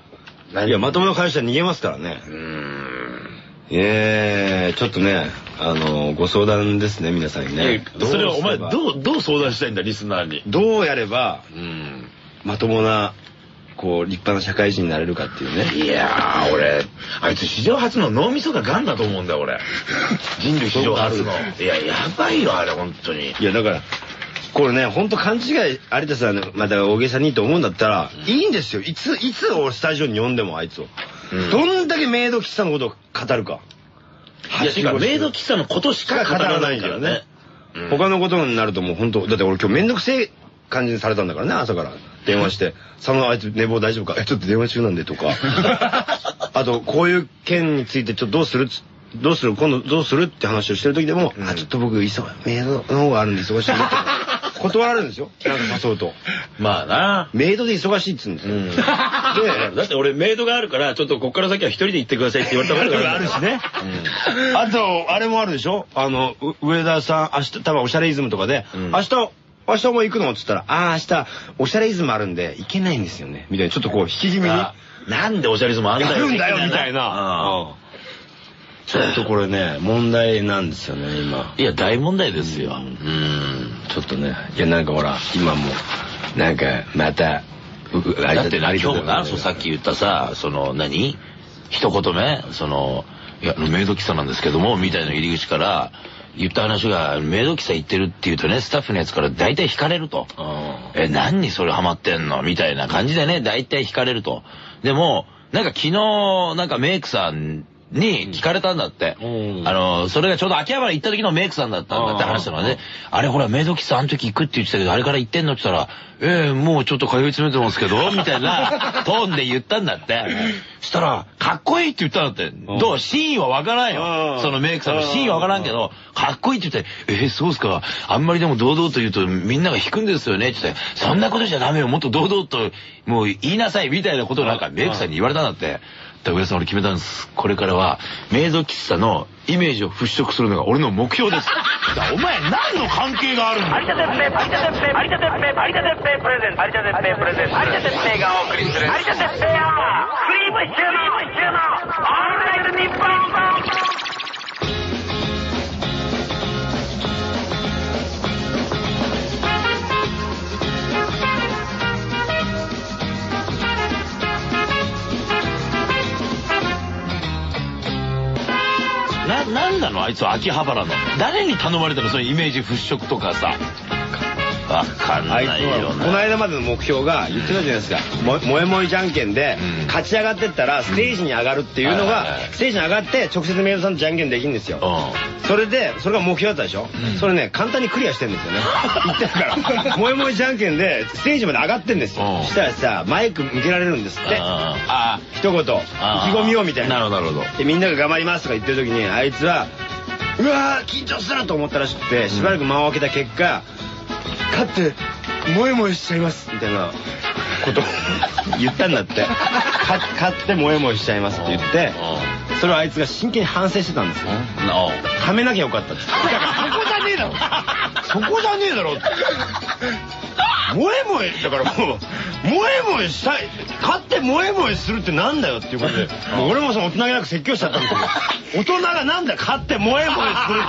いや、まともな会話したら逃げますからね。うーん。ええ、ちょっとね、あの、ご相談ですね、皆さんにね。 それはお前、どう、どう相談したいんだ、リスナーに。 どうやれば、うん、まともな、こう、立派な社会人になれるかっていうね。 いやー、俺、あいつ史上初の脳みそがガンだと思うんだよ、俺。人類史上初の。いや、やばいよ、あれ、本当に。 いや、だから、これね、ほんと勘違い、有田さん、また大げさにいいと思うんだったら、うん、いいんですよ。いつ、いつをスタジオに呼んでも、あいつを。うん、どんだけメイド喫茶のことを語るか。 いや、違う、メイド喫茶のことしか語らないからね。 うん、他のことになるともう本当、だって俺今日めんどくせえ感じにされたんだからね、朝から電話して、佐野あいつ寝坊大丈夫か、え、ちょっと電話中なんでとか。あと、こういう件についてちょっとどうするどうする今度どうするって話をしてる時でも、うん、あ、ちょっと僕、急メイドの方があるんで忙しいんで。 断るんですよ。なんか誘うと。 まあな。 メイドで忙しいっつうんですよ。で、 だって俺メイドがあるから、ちょっとこっから先は一人で行ってくださいって言われたことがあるしね。あと、あれもあるでしょ、あの、上田さん、明日、多分おしゃれイズムとかで、明日、明日も行くのっつったら、ああ、明日、おしゃれイズムあるんで、行けないんですよね。みたいな、ちょっとこう、引き気味に。 なんでおしゃれイズムあんだよ。 やるんだよ、みたいな。ちょっとこれね、問題なんですよね、今。 いや、大問題ですよ。うん。 ちょっとね、いや、なんかほら、今も、なんか、また、だってな、今日な、そう、さっき言ったさ、その、何一言目、その、いや、メイド喫茶なんですけども、みたいな入り口から、言った話が、メイド喫茶行ってるって言うとね、スタッフのやつから大体惹かれると。え、何にそれハマってんのみたいな感じでね、大体惹かれると。でも、なんか昨日、なんかメイクさん、に聞かれたんだって。うん、あの、それがちょうど秋葉原行った時のメイクさんだったんだって話したのはね。あれほら、メイド喫茶あの時行くって言ってたけど、あれから行ってんのって言ったら、ええー、もうちょっと通い詰めてますけど、みたいなトーンで言ったんだって。したら、かっこいいって言ったんだって。どう真意はわからんよ。そのメイクさんの真意はわからんけど、かっこいいって言って、えー、そうっすか。あんまりでも堂々と言うとみんなが引くんですよねって言って、そんなことじゃダメよ。もっと堂々と、もう言いなさいみたいなことをなんかメイクさんに言われたんだって。上田さん、俺決めたんです。これからは、メイド喫茶のイメージを払拭するのが俺の目標です。お前、何の関係があるんだよ。有田哲平、有田哲平、有田哲平、有田哲平プレゼント、有田哲平プレゼント、有田哲平がお送りする、有田哲平アワー、クリームシチューの、シチューの、オールナイトニッポン。な、なんなのあいつは秋葉原の。誰に頼まれたのそのイメージ払拭とかさ。わかんないよね。 この間までの目標が言ってたじゃないですか。もえもえじゃんけんで勝ち上がってったらステージに上がるっていうのが、ステージに上がって直接メイドさんとじゃんけんできるんですよ。それで、それが目標だったでしょ。それね、簡単にクリアしてるんですよね。言ってるから。もえもえじゃんけんでステージまで上がってんですよ。そしたらさ、マイク向けられるんですって。ああ、一言、意気込みをみたいな。 なるほど、なるほど。 で、みんなが頑張りますとか言ってる時に、あいつは、うわー、緊張すると思ったらしくて、しばらく間を空けた結果、勝って萌え萌えしちゃいますみたいなことを言ったんだって。勝って萌え萌えしちゃいますって言って、それをあいつが真剣に反省してたんですよ。はめなきゃよかったって。だからそこじゃねえだろ。そこじゃねえだろって。萌え萌えだからもう萌え萌えしたい、勝って萌え萌えするってなんだよっていうことで、もう俺もその大人げなく説教しちゃったんですよ。大人がなんだ勝って萌え萌えするって。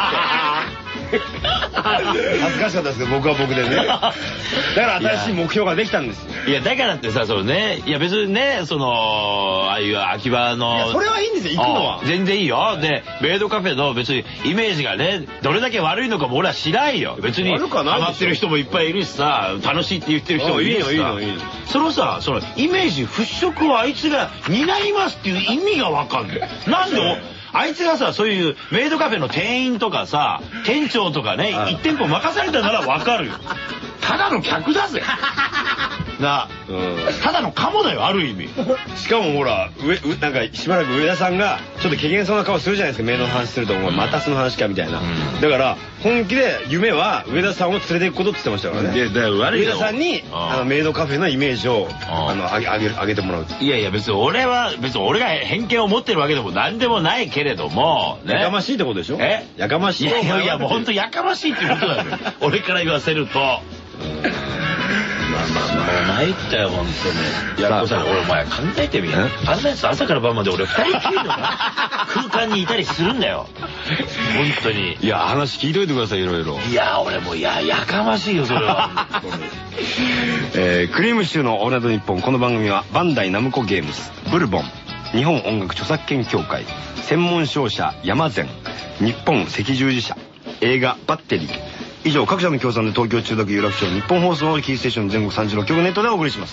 恥ずかしかったですけど、僕は僕でね。だから新しい目標ができたんですよ。 いや、だからってさ、そのね、いや別にね、その、ああいう秋葉の。 いや、それはいいんですよ、行くのは。 全然いいよ。で、メイドカフェの別にイメージがね、どれだけ悪いのかも俺は知らんよ。別に、ハマってる人もいっぱいいるしさ、楽しいって言ってる人もいるしさ。いいの、いいの、いいの。そのさ、その、イメージ払拭をあいつが担いますっていう意味がわかんない。なんであいつがさ、そういうメイドカフェの店員とかさ、店長とかね、一店舗任されたならわかるよ。ただの客だぜ。な、うん、ただのカモだよ、ある意味。 しかもほら、上、なんかしばらく上田さんがちょっと怪げそうな顔するじゃないですか、メイドの話すると、うん、またその話かみたいな、うん、だから本気で夢は上田さんを連れていくことって言ってましたからね。いや、だから悪いよ。上田さんにあのメイドカフェのイメージをあの上げ、上げる、上げてもらう。 いやいや、別に俺は別に俺が偏見を持ってるわけでも何でもないけれども、 ね、やかましいってことでしょ。え、やかましい。 いやいやいや、もう本当やかましいっていうことだよ。俺から言わせると。まあまあまあ、参ったよ、本当に。いや、こさ、俺、お前考えてみよ。あんなやつ朝から晩まで俺二人きりの空間にいたりするんだよ。本当に。 いや、話聞いといてください、いろいろ。 いや、俺もう、いや、やかましいよ、それは。 えー、クリームシチューのオールナイトニッポン。この番組は、バンダイナムコゲームス、ブルボン、日本音楽著作権協会、専門商社山善、日本赤十字社、映画バッテリー、以上各社の協賛で東京中学有楽町日本放送のキーステーション全国さんじゅうろっきょくネットでお送りします。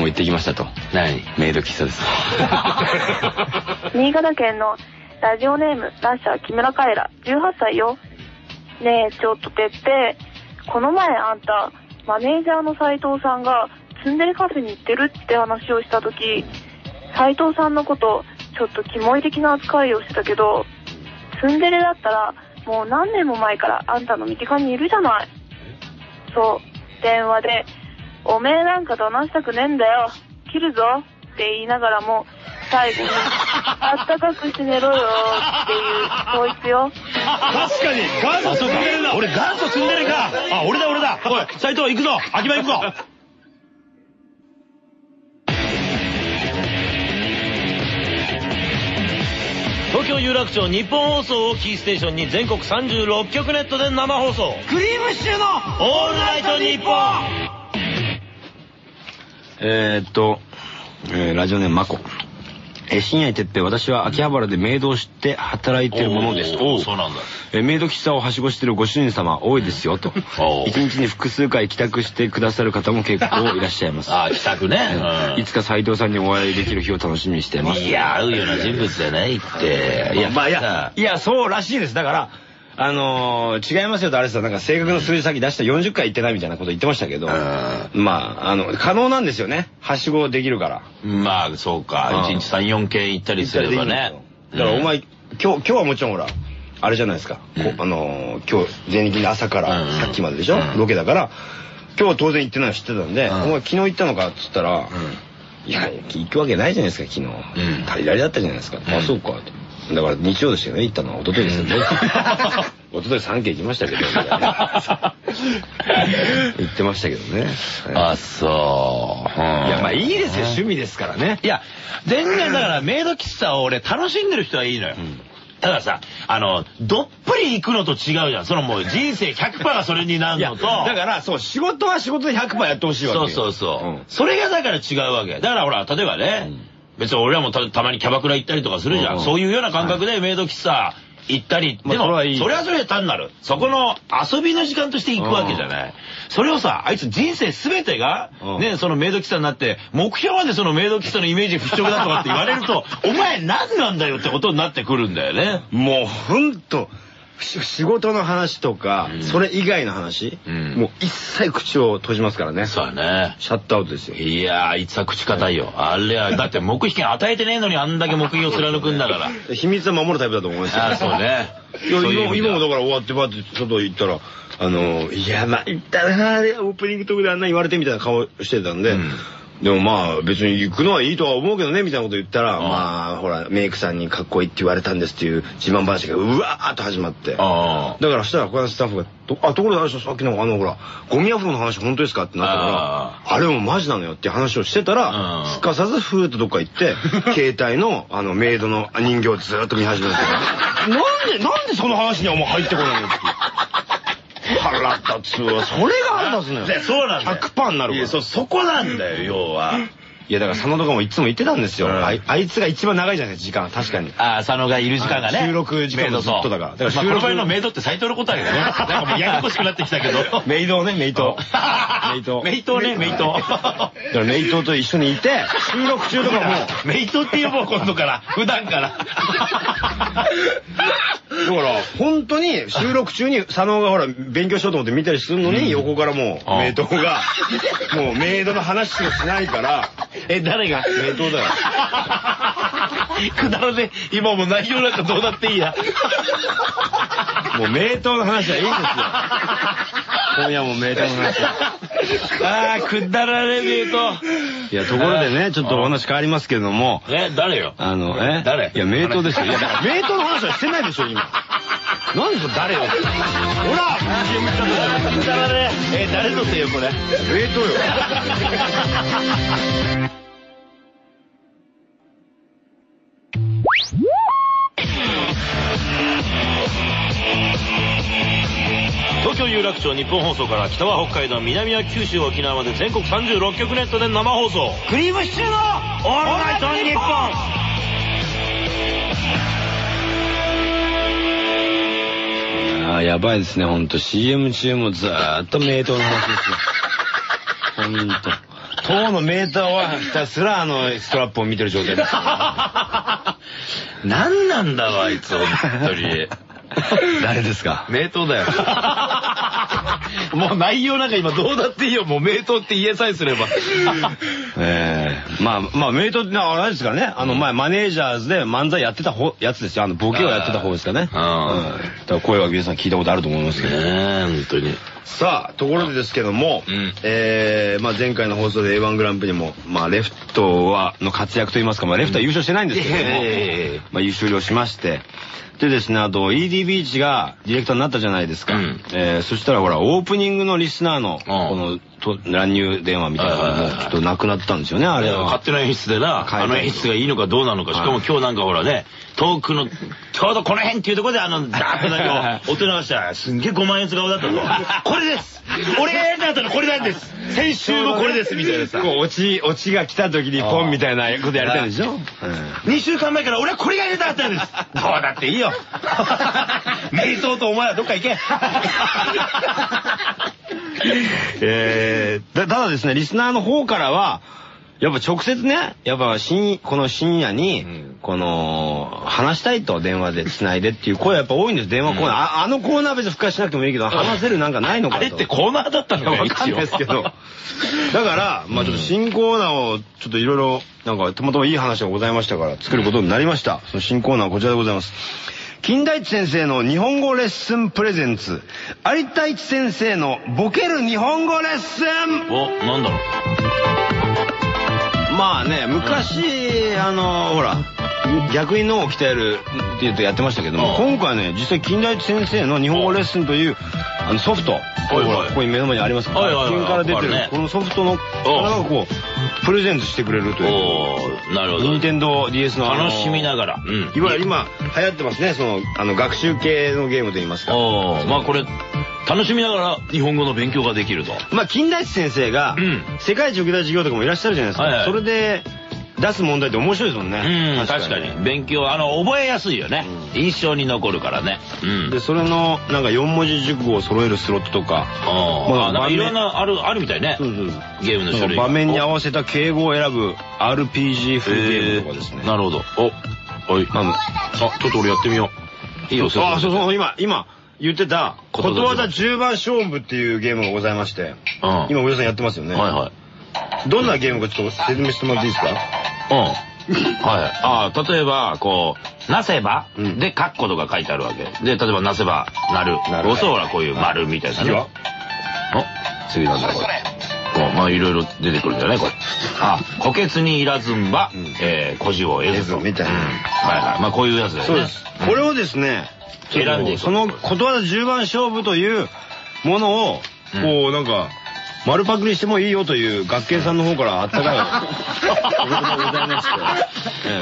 行ってきましたと。 何？ メイド喫茶です。 新潟県のラジオネームラッシャー木村カエラじゅうはっさいよ。ねえちょっとてっぺい、この前あんたマネージャーの斉藤さんがツンデレカフェに行ってるって話をした時、斉藤さんのことちょっとキモい的な扱いをしてたけど、ツンデレだったらもう何年も前からあんたの身近にいるじゃない。そう、電話でおめえなんか騙したくねえんだよ、切るぞって言いながらも最後にあったかくして寝ろよっていうこいつよ。 確かに元祖ツンデレだ。 俺元祖ツンデレか。あ、俺だ俺だ。おい斉藤行くぞ、秋葉行くぞ。東京有楽町日本放送をキーステーションに全国さんじゅうろっきょくネットで生放送、 クリームシチューのオールナイトニッポン。 えーっと、えー、ラジオネームマコ。えー、深夜にてっぺい、私は秋葉原でメイドをして働いているものです。 おお、そうなんだ。 えー、メイド喫茶をはしごしているご主人様多いですよと。一日に複数回帰宅してくださる方も結構いらっしゃいます。 ああ、帰宅ね、 うん、いつか斉藤さんにお会いできる日を楽しみにしています。 いや、会うような人物じゃないって。 いや、まあ、いや、いや、そうらしいです。だから、あのー、違いますよとあれさ、なんか正確な数字先出したよんじゅっかい行ってないみたいなこと言ってましたけど、まあ、あの、可能なんですよね。はしごできるから。 まあ、そうか。いちにちさん、よんけん行ったりすればね。 だからお前、今日、今日はもちろんほら、あれじゃないですか。こあのー、今日、全日の朝からさっきまででしょ、ロケだから、今日は当然行ってないの知ってたんで、お前昨日行ったのかっつったら、いや、行くわけないじゃないですか、昨日。足りられだったじゃないですか。あ、そうか。だから日曜でしたよね、行ったのは。一昨日ですよね。一昨日さんけん行きましたけど、行ってましたけどね。 あ、そう。 いや、まあいいですよ、趣味ですからね。 いや、全然だからメイド喫茶を俺楽しんでる人はいいのよ。たださ、あの、どっぷり行くのと違うじゃん。そのもう人生 ひゃくパーセント がそれになるのと。 だから、そう、仕事は仕事で ひゃくパーセント やってほしいわけ。 そうそうそう。それがだから違うわけ。だからほら、例えばね、別に俺らも た, たまにキャバクラ行ったりとかするじゃん、うん、そういうような感覚でメイド喫茶行ったり、はい、でも、まあ、それはそれはそれで単なるそこの遊びの時間として行くわけじゃない。それをさ、あいつ人生全てがね、そのメイド喫茶になって目標までそのメイド喫茶のイメージ払拭だとかって言われるとお前何なんだよってことになってくるんだよね。 もうほんと仕事の話とか、うん、それ以外の話、うん、もう一切口を閉じますからね。 そうだね。 シャットアウトですよ。 いやー、あいつは口堅いよ。あれは、だって黙秘権与えてねえのにあんだけ黙秘を貫くんだから。 秘密は守るタイプだと思いますよ。 あ、そうね。 いや、今, 今もだから終わってバーって外行ったら、あの、いや、まあ、言ったなー、オープニングトークであんな言われてみたいな顔してたんで、うん、でもまあ別に行くのはいいとは思うけどねみたいなこと言ったら、まあほらメイクさんにかっこいいって言われたんですっていう自慢話がうわーっと始まって、だからしたら他のスタッフが「あ、ところであれさっきのあのほらゴミアフロの話本当ですか?」ってなったから「あれもマジなのよ」って話をしてたらすかさずふーっとどっか行って携帯のあのメイドの人形をずーっと見始めるんですよ。なんでなんでその話にはもう入ってこないのって。腹立つわ。それが腹立つのよ。 そうなんだよ。 ひゃくパーセント になるから。 そ、そこなんだよ、要は。 いやだから佐野とかもいつも言ってたんですよ。あい、あいつが一番長いじゃないですか、時間。確かに。 ああ、佐野がいる時間がね。 収録時間もずっとだから。だから収録のメイドって斎藤のことだけどね。なんかもうややこしくなってきたけど。 メイドね、メイド。 メイド。メイドね、メイド。 だからメイドと一緒にいて、収録中とかも。 メイドって呼ぼう、今度から。普段から。 だから本当に収録中に佐野がほら勉強しようと思って見たりするのに横からもうメイドがもうメイドの話しかしないから。 え、誰が？ メイドだよ。 くだらねえ。今も内容なんかどうだっていいや。 もうメイドの話はいいんですよ。今夜もメイドの話。 ああ、くだらねえメイド。 いや、ところでね、ちょっとお話変わりますけれども。 え、誰よ？ あの、え誰？ いや、メイドですよ。いや、メイドの話はしてないでしょ、今。なんで誰よって。ほら！ くだらねえ。え、誰のせいよ、これ。 メイドよ。 東京有楽町日本放送から北は北海道、南は九州、沖縄まで全国さんじゅうろっきょくネットで生放送、 クリームシチューのオールナイトニッポン。 ああ、やばいですね、ほんと。シーエム 中もずーっとメイドの話ですよ。ほんと。 塔のメーターはひたすらあのストラップを見てる状態です。 何なんだわ、あいつ、本当に。 誰ですか？ 名刀だよ。もう内容なんか今どうだっていいよ。もう名刀って言えさえすれば。 ええ、まあまあ名刀ってあれですからね。あの前マネージャーズで漫才やってたやつですよ。あのボケをやってた方ですかね。うん。だから声は皆さん聞いたことあると思いますけど。 ね、本当に。 さあところでですけども、えまあ前回の放送で エーワン グランプリもまあレフトはの活躍といいますか、まあレフトは優勝してないんですけども、まあ優勝しまして。でですね、あと イーディー ビーチがディレクターになったじゃないですか。うん、えー、そしたらほらオープニングのリスナーのこのと乱入電話みたいなのもちょっとなくなったんですよね、あれは。 勝手な演出でな、あの演出がいいのかどうなのか。しかも今日なんかほらね、遠くのちょうどこの辺っていうところであのダーッとだけを音流したらすんげえごまん円顔だったぞ。これです、俺がやりたかったのこれなんです、先週のこれですみたいなさ、 こうオチオチが来た時にポンみたいなことやりたいんでしょ。 にしゅうかんまえから俺はこれがやりたかったんです。どうだっていいよ。名刀とお前はどっか行け。 えー、ただですね、リスナーの方からはやっぱ直接ね、やっぱ深この深夜に、うん、この話したいと電話でつないでっていう声やっぱ多いんです。電話コーナー、うん、あ, あのコーナー別に復活しなくてもいいけど、話せるなんかないのかと。 あれってコーナーだったのかわかんないですけど。だからまあちょっと新コーナーをちょっといろいろなんかたまたまいい話がございましたから作ることになりました。その新コーナーはこちらでございます。金田一先生の日本語レッスンプレゼンツ、有田一先生のボケる日本語レッスン。 お、なんだろう。 まあね、昔、うん、あのほら逆に脳を鍛えるっていうとやってましたけども、今回ね実際金田一先生の日本語レッスンというあのソフト、ここに目の前にありますから、金から出てるこのソフトのからがこうプレゼントしてくれるという。 なるほど。 任天堂 ディーエス の楽しみながら、 いわゆる今流行ってますね、そのあの学習系のゲームといいますか。 まあこれ楽しみながら日本語の勉強ができると。 まあ金田一先生が世界一受けた授業とかもいらっしゃるじゃないですか。それで出す問題って面白いですもんね。 うん、確かに勉強あの覚えやすいよね。印象に残るからね。 でそれのなんかよん文字熟語を揃えるスロットとか、 まあいろんなあるあるみたいね。ゲームの種類。 場面に合わせた敬語を選ぶ アールピージー 風ゲームとかですね。 なるほど。お、はい。あ、ちょっと俺やってみよう。いいよ。 あ、そうそう、今今言ってたことわざじゅうばん勝負っていうゲームがございまして、今上田さんやってますよね。はいはい。どんなゲームかちょっと説明してもらっていいですか？ うん。はい。ああ、例えば、こう、なせば、で、カッコとか書いてあるわけ。で、例えば、なせば、なる。おそうらこういう丸みたいなね。次は？お次なんだこれ。こう、まあ、いろいろ出てくるんだよね、これ。あ、虎穴にいらずんば、え、孤児を得ずと。 みたいな。 はいはい。まあ、こういうやつだよね。 そうです。これをですね、選んでそのことわざじゅうばん勝負というものを、こう、なんか、丸パクリしてもいいよという学研さんの方からあったかいお言葉がございまして、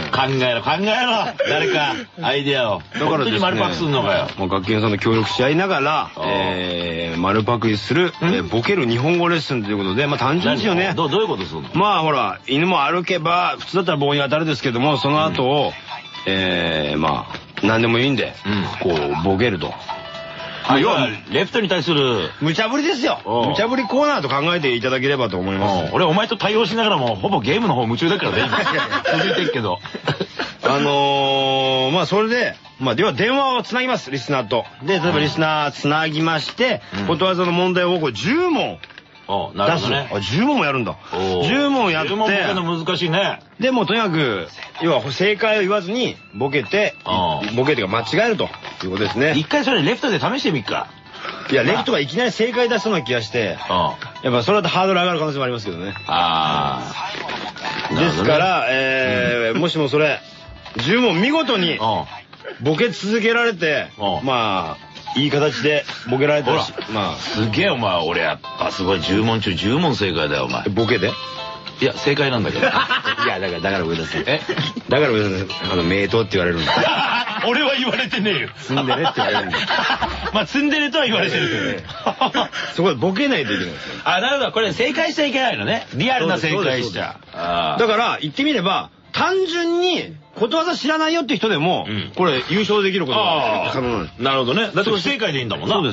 考えろ考えろ誰かアイデアを。 だからですね、 丸パクすんのかよ。 もう学研さんと協力し合いながら、えー、丸パクリする、えー、ボケる日本語レッスンということで、まあ単純ですよね。 どうどういうことするの？ まあほら犬も歩けば普通だったら棒に当たるですけども、その後を、うん、えー、まあ何でもいいんで、うん、こうボケると。 要はレフトに対する無茶ぶりですよ。無茶ぶりコーナーと考えていただければと思います。 俺お前と対応しながらもほぼゲームの方夢中だからね。続いてるけど。 あのー、まあそれで、まあでは電話をつなぎます、リスナーと。で、例えばリスナーつなぎまして、ことわざの問題をこうじゅう問出す。あ、じゅう問もやるんだ。じゅう問やって。じゅう問ボケの難しいね。 でもとにかく、要は正解を言わずにボケて、ボケてか間違えるということですね。 一回それレフトで試してみっか。 いや、レフトがいきなり正解出しそうな気がして、やっぱそれだとハードル上がる可能性もありますけどね。ああ。ですから、えー、もしもそれ、じゅう問見事にボケ続けられて、まあ、いい形でボケられたし、まあ。 すげえお前、俺やっぱすごいじゅう問中じゅう問正解だよ、お前。 ボケで？ いや、正解なんだけど。いや、だから、だから上田さん。えだから上田さん、あの、名刀って言われるんだ。 俺は言われてねえよ。 ツンデレって言われるんだ。 まあ、ツンデレとは言われてるけどね。 そこでボケないといけないですよ。 あ、なるほど。これ正解しちゃいけないのね。リアルな正解しちゃう。 だから、言ってみれば、単純に、ことわざ知らないよって人でも、これ、優勝できることが可能なんです。 なるほどね。だって不正解でいいんだもんな。 そうです。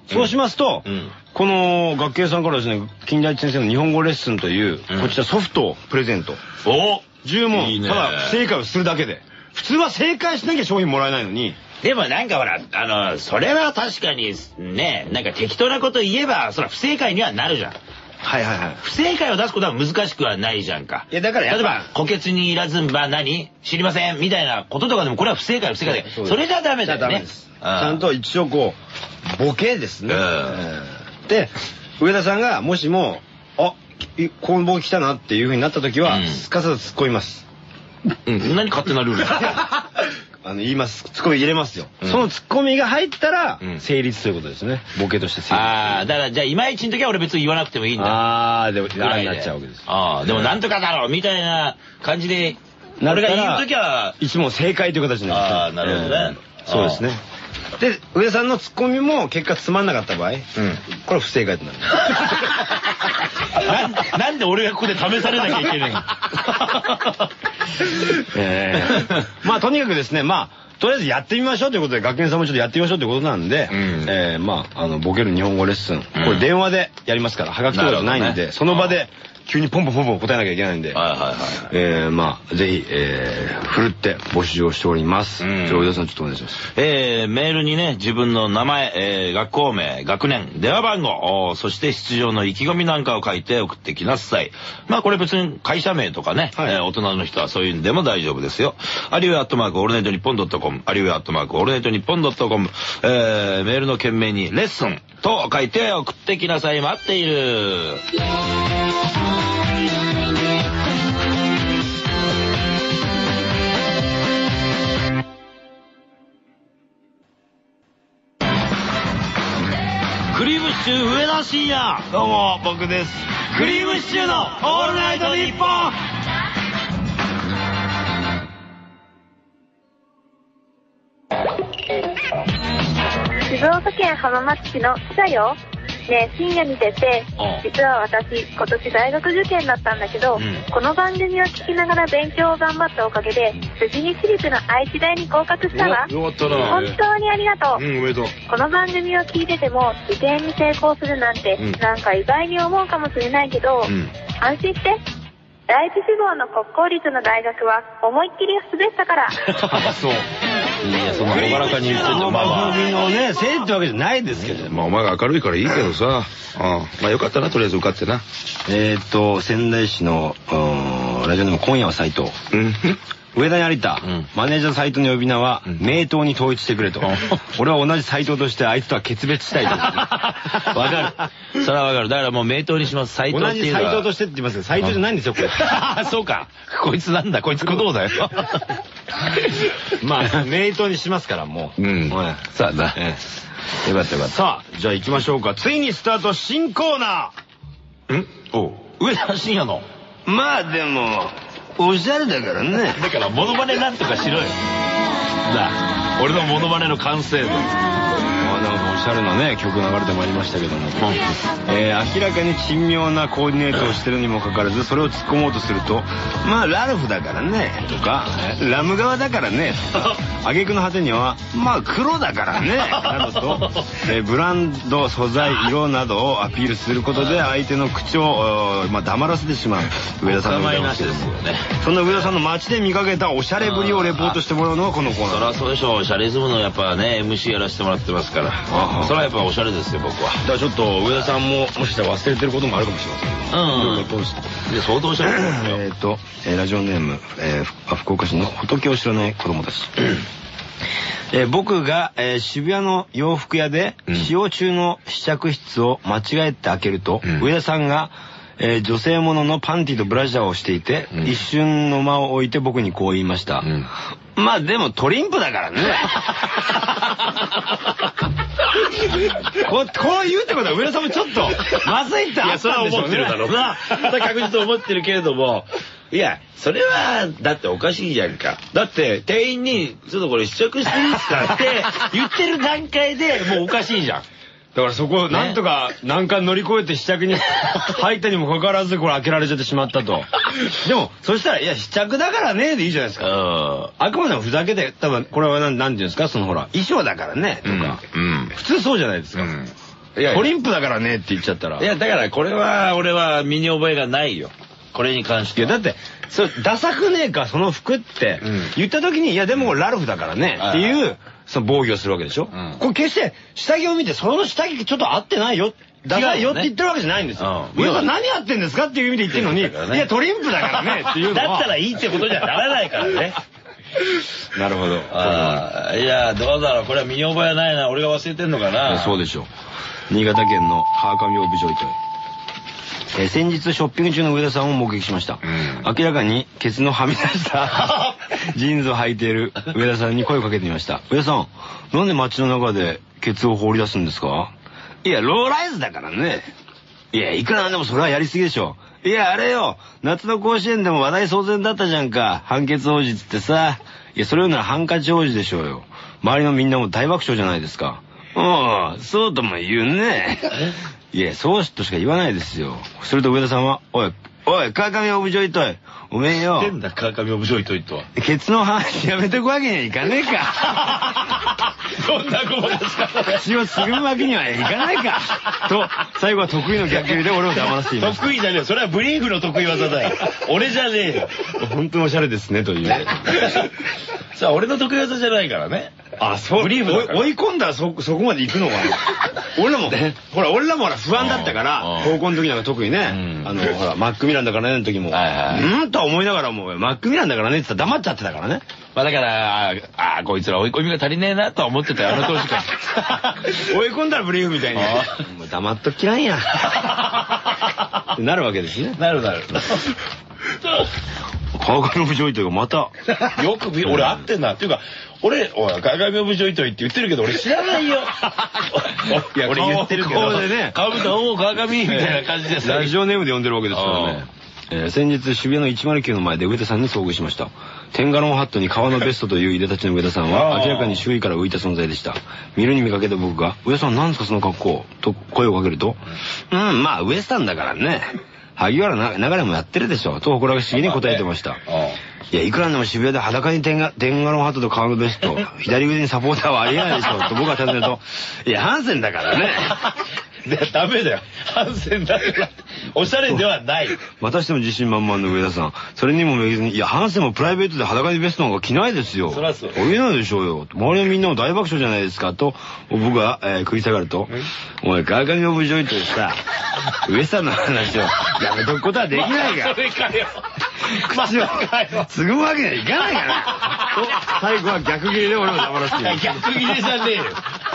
そうしますと、この学芸さんからですね、金田一先生の日本語レッスンという、こちらソフトをプレゼント。 おじゅう問、ただ不正解をするだけで。普通は正解しなきゃ商品もらえないのに。 でもなんかほら、あの、それは確かに、ね、なんか適当なこと言えば、それは不正解にはなるじゃん。 はいはいはい。 不正解を出すことは難しくはないじゃんか。 いやだから例えば、虎穴にいらずんば何知りませんみたいなこととかでもこれは不正解不正解で。それじゃダメだよね。 ちゃんと一応こう、ボケですね。で、上田さんがもしも、あ、このボケ来たなっていう風になった時は、すかさず突っ込みます。 うん、何勝手なルールあの言います。ツッコミ入れますよ。そのツッコミが入ったら成立ということですね。ボケとして成立。ああ、だからじゃあいまいちの時は俺別に言わなくてもいいんだ。 ああ、でもぐらいになっちゃうわけです。 ああ、でもなんとかだろうみたいな感じで、俺が言う時は一問正解という形になる。 ああ、なるほどね。 そうですね。で、上田さんのツッコミも結果つまんなかった場合、これは不正解となる。 な, なんで俺がここで試されなきゃいけないのえー、まあとにかくですね、まあとりあえずやってみましょうということで、学園さんもちょっとやってみましょうということなんで、うん、えー、まああのボケる日本語レッスン、うん、これ電話でやりますから、はがきとかじゃないんで、ね、その場で急にポンポンポンポン答えなきゃいけないんで、えー、まあぜひ、えー、ふるって募集をしております。うん、じゃあ上田さんちょっとお願いします。 えー、メールにね、自分の名前、えー、学校名、学年、電話番号、そして出場の意気込みなんかを書いて送ってきなさい。まあこれ別に会社名とかね、はい、えー、大人の人はそういうんでも大丈夫ですよ。ありゅうアットマークオールナイトニッポンドットコム、ありゅうアットマークオールナイトニッポンドットコム、えー、メールの件名にレッスンと書いて送ってきなさい。待っている。クリームシチュー上田晋也。 どうも僕です。 クリームシチューのオールナイトニッポン。 静岡県浜松市の記者よ。ねえ、深夜見てて、実は私今年大学受験だったんだけど、うん、この番組を聞きながら勉強を頑張ったおかげで辻西市立の愛知大に合格したわ。 よかったな。 本当にありがとう。 うん、おめでとう。 この番組を聞いてても受験に成功するなんて、うん、なんか意外に思うかもしれないけど、うん、安心して。第一志望の国公立の大学は思いっきり滑ったから。 そう。いや、そのほがらかに言ってる番組のね、せいってわけじゃないですけど。 まあお前が明るいからいいけどさ。まあよかったな、とりあえず受かってな。 えっと、仙台市の、ラジオネーム今夜は斉藤。上田に有田、マネージャー斉藤の呼び名は名刀に統一してくれと。俺は同じ斉藤としてあいつとは決別したいと。わかる。それはわかる。だからもう名刀にします。斉藤っていうのは。 同じ斉藤としてって言いますけど、斉藤じゃないんですよ、これ。 そうか。こいつなんだ、こいつ小僧だよ。 まあ、名刀にしますから、もう。うん。 さあな。よかったよかった。 さあ、じゃあ行きましょうか。ついにスタート新コーナー。んおう。上田晋也の。 まあでも、おしゃれだからね。 だからモノマネなんとかしろよ。なあ、俺のモノマネの完成度。 あ、なんかおしゃれなね曲流れてまいりましたけども、えー、明らかに珍妙なコーディネートをしてるにもかかわらず、それを突っ込もうとすると、まあラルフだからねとか、ラム側だからねとか、挙句の果てにはまあ黒だからねなどと、えー、ブランド、素材、色などをアピールすることで相手の口を、まあ、黙らせてしまう上田さんの歌ですけども、そんな上田さんの街で見かけたおしゃれぶりをレポートしてもらうのがこのコーナー。 そりゃそうでしょう。おしゃれイズムのやっぱね エムシー やらせてもらってますから、それはやっぱおしゃれですよ僕は。 だからちょっと上田さんももしかしたら忘れてることもあるかもしれませんけど、うん、レポートしてで相当おしゃれですよ。 えっと、えー、ラジオネーム、えー、福岡市の仏を知らない子供たち。えー、僕が、えー、渋谷の洋服屋で、うん、使用中の試着室を間違えて開けると、うん、上田さんが、えー、女性もののパンティとブラジャーをしていて、うん、一瞬の間を置いて僕にこう言いました。うん、まあでもトリンプだからね。こ, こう言うってことは上田さんもちょっとまずいってあったんでしょうね。いや、それは思ってるだろうな。 それは確実に思ってるけれども、いや、それは、だっておかしいじゃんか。だって、店員に、ちょっとこれ試着していいですかって言ってる段階でもうおかしいじゃん。 だからそこをなんとか難関乗り越えて試着に入ったにもかかわらずこれ開けられちゃってしまったと。でも、そしたら、いや、試着だからねでいいじゃないですか。あくまでもふざけて、多分これはなんていうんですか、そのほら、衣装だからね、とか。うん、普通そうじゃないですか。うん、 トリンプだからねって言っちゃったら。 いや、だからこれは、俺は身に覚えがないよ。これに関して。 いや、だって、そう、ダサくねえか、その服って、言った時に、いや、でもラルフだからね、っていう、その防御するわけでしょ。これ決して、下着を見て、その下着ちょっと合ってないよ。ダサいよって言ってるわけじゃないんですよ。上さん何やってんですかっていう意味で言ってるのに、いや、トリンプだからね、っていうのは。 だったらいいってことじゃならないからね。 なるほど。 ああ、いや、どうだろう。これは身に覚えはないな。俺が忘れてんのかな。 そうでしょう。新潟県の川上帯城糸。え先日ショッピング中の上田さんを目撃しました。明らかにケツのはみ出したジーンズを履いている上田さんに声をかけてみました。上田さん、なんで街の中でケツを放り出すんですか？いや、ローライズだからね。いや、いくらなんでもそれはやりすぎでしょ。いや、あれよ、夏の甲子園でも話題騒然だったじゃんか。判決王子つってさ。いや、それよりならハンカチ王子でしょうよ。周りのみんなも大爆笑じゃないですか。ああ、そうとも言うね。いや、そうとしか言わないですよ。それと上田さんは、おい、おい、川上帯城糸。おめえよ。 変だ、川上帯城糸とは。 ケツの話やめてくわけにはいかねえか。 どんなごまかし方だよ。 血をつぐむわけにはいかないか。と、最後は得意の逆流で俺を黙らせています。 得意じゃねえよ。それはブリーフの得意技だよ。俺じゃねえよ。 本当におしゃれですね、という。 さあ、俺の得意技じゃないからね。 あ、そう。ブリーフ追い込んだらそ、そこまで行くのかな。俺らも、ほら、俺らもほら不安だったから、高校の時なんか特にね、あの、ほら、マックミランだからねの時も、うんとは思いながらも、マックミランだからねって言ったら黙っちゃってたからね。 まあだから、ああ、こいつら追い込みが足りねえなとは思ってたよ、あの当時から。 追い込んだらブリーフみたいに。もう黙っときらんや。ってなるわけですね。 なるなる。 川上帯城糸がまた。 よく見、俺合ってんな。っていうか、俺、おい、川上帯城糸って言ってるけど、俺知らないよ。 いや、俺言ってるけど。顔でね。 顔見たら、おお、川上みたいな感じです。 ラジオネームで呼んでるわけですからね。えー、先日渋谷のいちまるきゅうの前で上田さんに遭遇しました。テンガロンハットに革のベストといういでたちの上田さんは明らかに周囲から浮いた存在でした。見るに見かけた僕が、上田さん何ですかその格好と声をかけると、うん、まあウエスタンだからね。萩原な流れもやってるでしょ。と誇らしげに答えてました。いや、いくらでも渋谷で裸にテンガ、テンガロンハットと革のベスト、左腕にサポーターはありえないでしょ。と僕が尋ねると、いや、ハンセンだからね。 ダメだよ。ハンセンだから。おしゃれではない。 またしても自信満々の上田さん。それにもめげずに、いや、ハンセンもプライベートで裸にベストなんか着ないですよ。 そらそう。 おげないでしょうよ。周りのみんなも大爆笑じゃないですか。と、僕が、えー、食い下がると、おい、川上帯城糸でさ、上さんの話をやめとくことはできないか。 それかよ。 口をつぐむわけにはいかないから。と、最後は逆切れで俺を黙らせている。 逆切れじゃねえよ。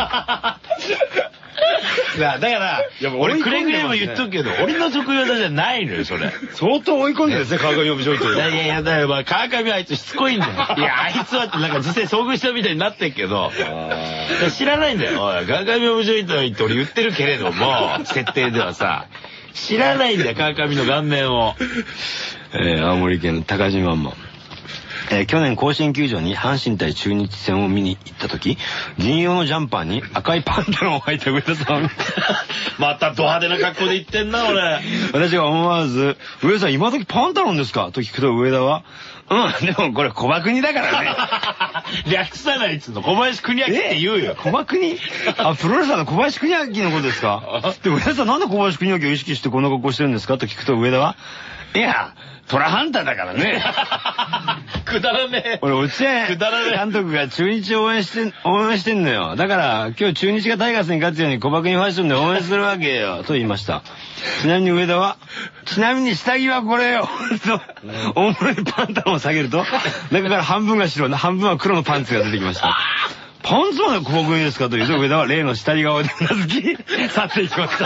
だから、俺くれぐれも言っとくけど、俺の得意技じゃないのよ、それ。 相当追い込んでるんですね、川上帯城糸。 いやいやいや、だよ、まあ、川上はあいつしつこいんだよ。いや、あいつはってなんか実際遭遇したみたいになってんけど、知らないんだよ。おい、川上帯城糸って俺言ってるけれども、設定ではさ、知らないんだよ、川上の顔面を。 えー、青森県の高島も。えー、去年甲子園球場に阪神対中日戦を見に行った時、銀色のジャンパーに赤いパンタロンを履いた上田さん。 またド派手な格好で行ってんな、俺。 私が思わず、上田さん今時パンタロンですかと聞くと上田は、うん、でもこれ小葉国だからね。 略さないっつうの、小林邦明って言うよ。 小葉国あ、プロレスラーの小林邦明のことですかで、上田さんなんで小林邦明を意識してこんな格好してるんですかと聞くと上田は、いや、トラハンターだからね。 くだらねえ。 俺、落合監督が中日を応援して、応援してんのよ。だから、今日中日がタイガースに勝つように小葉国ファッションで応援するわけよ。と言いました。ちなみに上田は、ちなみに下着はこれよ。と、大物にパンタロンを下げると、中から半分が白、半分は黒のパンツが出てきました。パンツまで小葉国ですかと言うと上田は例の下着顔でうなずき、去っていきました。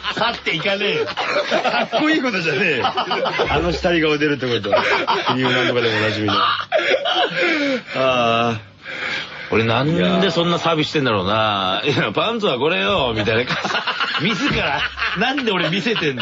去っていかねえよ。 かっこいいことじゃねえよ。あの下着顔出るってことは。クリームなんとかでもおなじみの。ああ。俺なんでそんなサービスしてんだろうな。いや、パンツはこれよ、みたいな感じ。自ら、なんで俺見せてんの。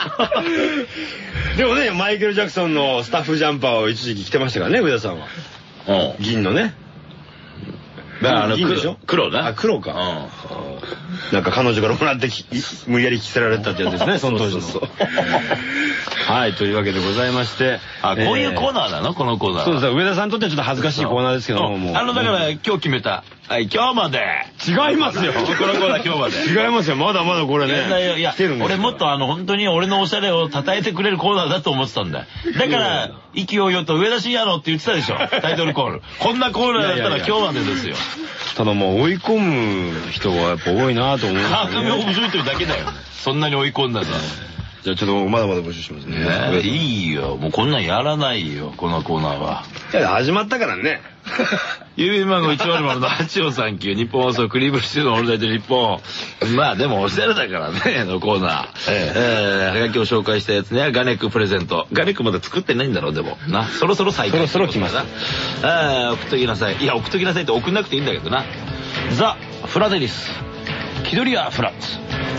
でもね、マイケル・ジャクソンのスタッフジャンパーを一時期着てましたからね、上田さんは。 うん。 銀のね。 だからあの、 銀でしょ？ 黒な。 あ、黒か。うん。なんか彼女からもらって無理やり着せられたってやつですね、その当時の。 はい、というわけでございまして。 あ、こういうコーナーなのこのコーナー。 そうです。上田さんにとってはちょっと恥ずかしいコーナーですけども。 あの、だから今日決めた。はい、今日まで。 違いますよ。 このコーナー今日まで。 違いますよ。まだまだこれね。 いや、俺もっとあの、本当に俺のおしゃれを称えてくれるコーナーだと思ってたんだよ。だから、意気揚々と上田晋也のって言ってたでしょ。タイトルコール。こんなコーナーだったら今日までですよ。 ただもう追い込む人がやっぱ多いなと思う。 川上を面白いというだけだよ。そんなに追い込んだんだ。 じゃあちょっとまだまだ募集しますね。 いいよ。もうこんなんやらないよ。このコーナーは。 いや、始まったからね。 郵便番号いちまるまるのはちよんさんきゅう日本放送クリーブルシューのオールナイト日本。まあでもおしゃれだからね、のコーナー。ええ、はがきを紹介したやつね、ガネックプレゼント。ガネックまだ作ってないんだろう、でも。な、そろそろ再開。 そろそろ来ました。 ああ、送っときなさい。いや、送っときなさいって送んなくていいんだけどな。ザ・フラデリス。気取りやフラッツ。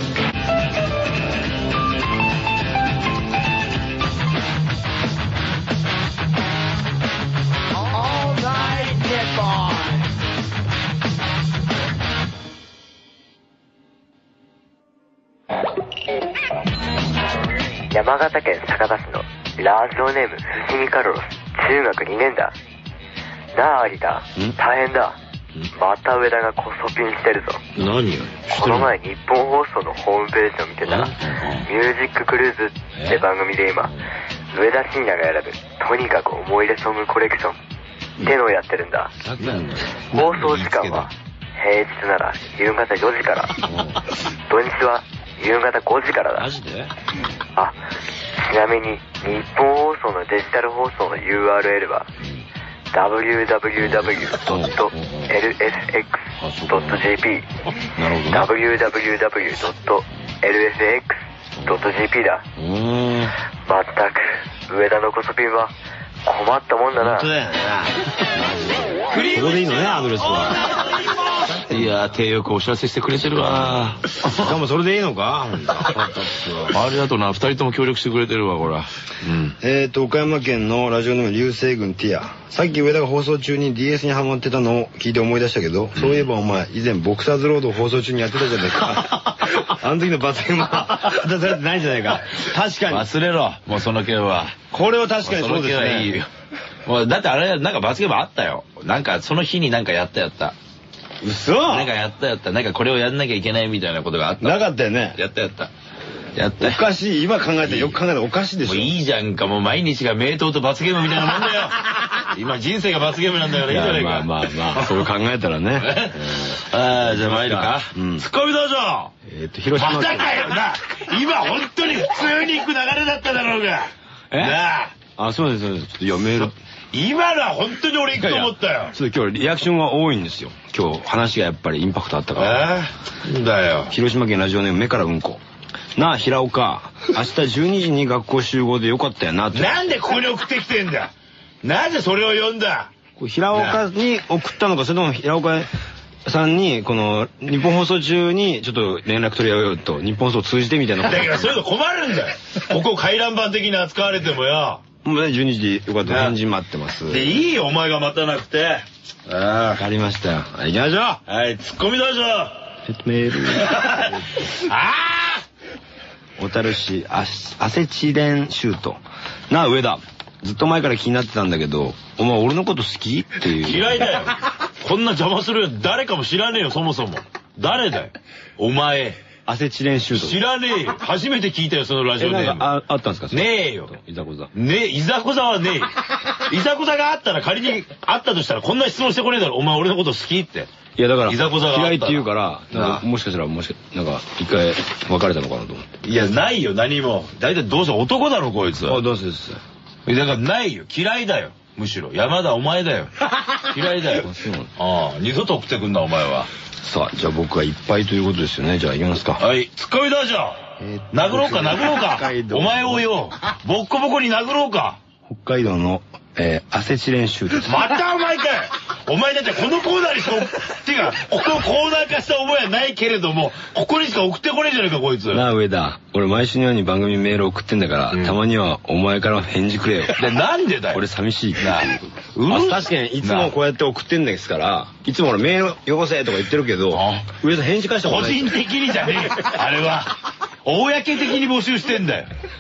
山形県酒田市のラジオネーム伏見カルロス、中学にねんだ。なあ有田、大変だ。また上田がコソピンしてるぞ。 何よ。 この前日本放送のホームページを見てたら、ミュージッククルーズって番組で今上田晋也が選ぶとにかく思い出ソングコレクションってのをやってるんだ。放送時間は平日なら夕方よじから、土日は夕方ごじからだ。 マジで？ あ、ちなみに日本放送のデジタル放送の ユーアールエル は ダブリューダブリューダブリュードットエルエスエックスドットジーピー ダブリューダブリューダブリュードットエルエスエックスドットジーピー だ。まったく上田のコソピンは困ったもんだな。 本当だよね。ここでいいのね、アドレスは。 いやー、手よくお知らせしてくれてるわ。 しかもそれでいいのか。 ありがとうな、二人とも協力してくれてるわ、これ。 うん、えっと、岡山県のラジオネーム流星群ティア。さっき上田が放送中に ディーエス にハマってたのを聞いて思い出したけど、うん、そういえばお前、以前ボクサーズロードを放送中にやってたじゃないか。あの時の罰ゲームは出されてないんじゃないか。確かに。 忘れろ、もうその件は。 これは確かにそうですね。その件はいいよ。 もうだってあれ、なんか罰ゲームあったよ。なんかその日になんかやったやった。 嘘？ なんかやったやった。なんかこれをやんなきゃいけないみたいなことがあった。 なかったよね。 やったやった。やった。 おかしい。今考えたらよく考えたらおかしいでしょ。 もういいじゃんか。もう毎日が名刀と罰ゲームみたいなもんだよ。今人生が罰ゲームなんだからいいじゃないか。 まあまあまあ、そう考えたらね。 ああ、じゃあ参るか。ツッコミ道場。 えっと、広島。 またかよな。今本当に普通に行く流れだっただろうが。 え？なあ。あ、そうです、そうです。ちょっと読める。 今のは本当に俺行くと思ったよ。 ちょっと今日リアクションが多いんですよ。今日話がやっぱりインパクトあったから。 えー、だよ。 広島県ラジオネーム目からうんこ。なあ、平岡。明日じゅうにじに学校集合でよかったよなって。 なんでここに送ってきてんだ。なぜそれを読んだ。 これ平岡に送ったのか、それとも平岡さんに、この、日本放送中に、ちょっと連絡取り合おうよと、日本放送を通じてみたいな。 だからそういうの困るんだよ。ここ回覧板的に扱われてもよ。 もうね、じゅうにじでよかった。返事待ってます。 で、いいよ、お前が待たなくて。 ああ、わかりましたよ。はい、行きましょう。 はい、ツッコミ道場。 メール。 ああ小樽市アセチレンシュート。なあ、上田。ずっと前から気になってたんだけど、お前俺のこと好きっていう。 嫌いだよ。こんな邪魔するよ。誰かも知らねえよ、そもそも。誰だよ。お前。 アセチレンシュート。 知らねえよ。初めて聞いたよ、そのラジオネーム。 あ、あったんですか？ ねえよ。 いざこざ。 ねえ、いざこざはねえよ。いざこざがあったら仮にあったとしたらこんな質問してこねえだろ。お前俺のこと好きって。 いやだから、 いざこざが嫌いって言うから、なんかもしかしたら、もしか、なんか一回別れたのかなと思って。 いや、ないよ、何も。だいたいどうせ男だろ、こいつ。 あ、どうせです。 だからないよ、嫌いだよ。むしろ、山田お前だよ。嫌いだよ。ああ、二度と送ってくんな、お前は。 さあ、じゃあ僕はいっぱいということですよね。じゃあ行きますか。 はい、ツッコミ道場。殴ろうか、殴ろうか。お前をよ、ボッコボコに殴ろうか。 北海道の、えー、アセチレンシュート。 またお前かよ。お前だってこのコーナーにしか、てか、ここコーナー化した覚えはないけれども、ここにしか送ってこねえじゃねえか、こいつ。 なあ、上田。俺毎週のように番組メール送ってんだから、うん、たまにはお前から返事くれよ。 で、なんでだよ。 俺寂しいから。うん、確かにいつもこうやって送ってんですから、いつも俺メールよこせとか言ってるけど、上田返事返したことない。 個人的にじゃねえよ。あれは。公的に募集してんだよ。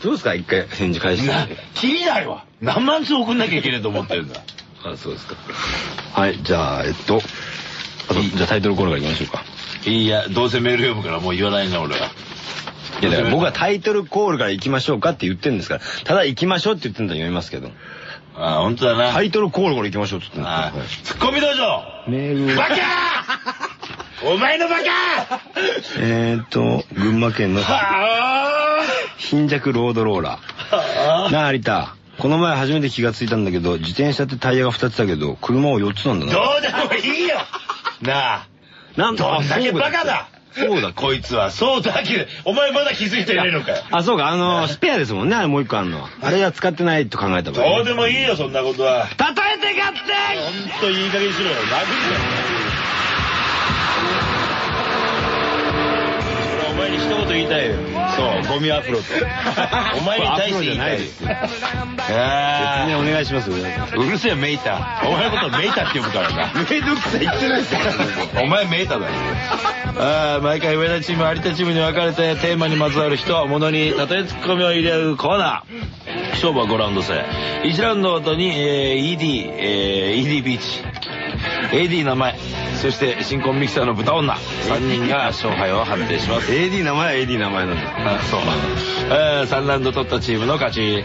そうですか、一回返事返して。 きりないわ。何万通送んなきゃいけないと思ってるんだ。 あ、そうですか。はい、じゃあ、えっと、あと、じゃあタイトルコールからいきましょうか。 いや、どうせメール読むからもう言わないな、俺は。 いや、だから僕はタイトルコールから行きましょうかって言ってるんですから、ただ行きましょうって言ってんだら読みますけど。 ああ、ほんとだな。 タイトルコールから行きましょうって言ってんだ。 ツッコミ道場メール。 バカお前のバカえーっと、群馬県の貧弱ロードローラー。なあ、有田。この前初めて気がついたんだけど、自転車ってタイヤがふたつだけど、車はよっつなんだな。 どうでもいいよなあ。 なんどんだけバカだそうだ、こいつは。そうだけど、お前まだ気づいてないのかよ。 あ、そうか、あの、スペアですもんね、あれもう一個あんの。あれは使ってないと考えた場合。 どうでもいいよ、そんなことは。 例えて勝手ほんといい加減にしろよ。殴るぞ。お前に一言言いたいよ。そう、ゴミアフロと。お前に対して言いたいです。 ああ。別にお願いしますよ。 うるせえ、メイタ。お前のことメイタって呼ぶからな。 メイドくさ言ってないですよ。 お前メイタだよ。ああ、毎回上田チーム、有田チームに分かれてテーマにまつわる人、物に例えツッコミを入れるコーナー。勝負はごラウンド制。いちラウンドごとに、えー、イーディー、えー、イーディー ビーチ。エーディー 名前、そして新婚ミキサーの豚女、さんにんが勝敗を判定します。 エーディー 名前は エーディー 名前なんだ。 あ、そう。えー、さんラウンド取ったチームの勝ち。うん。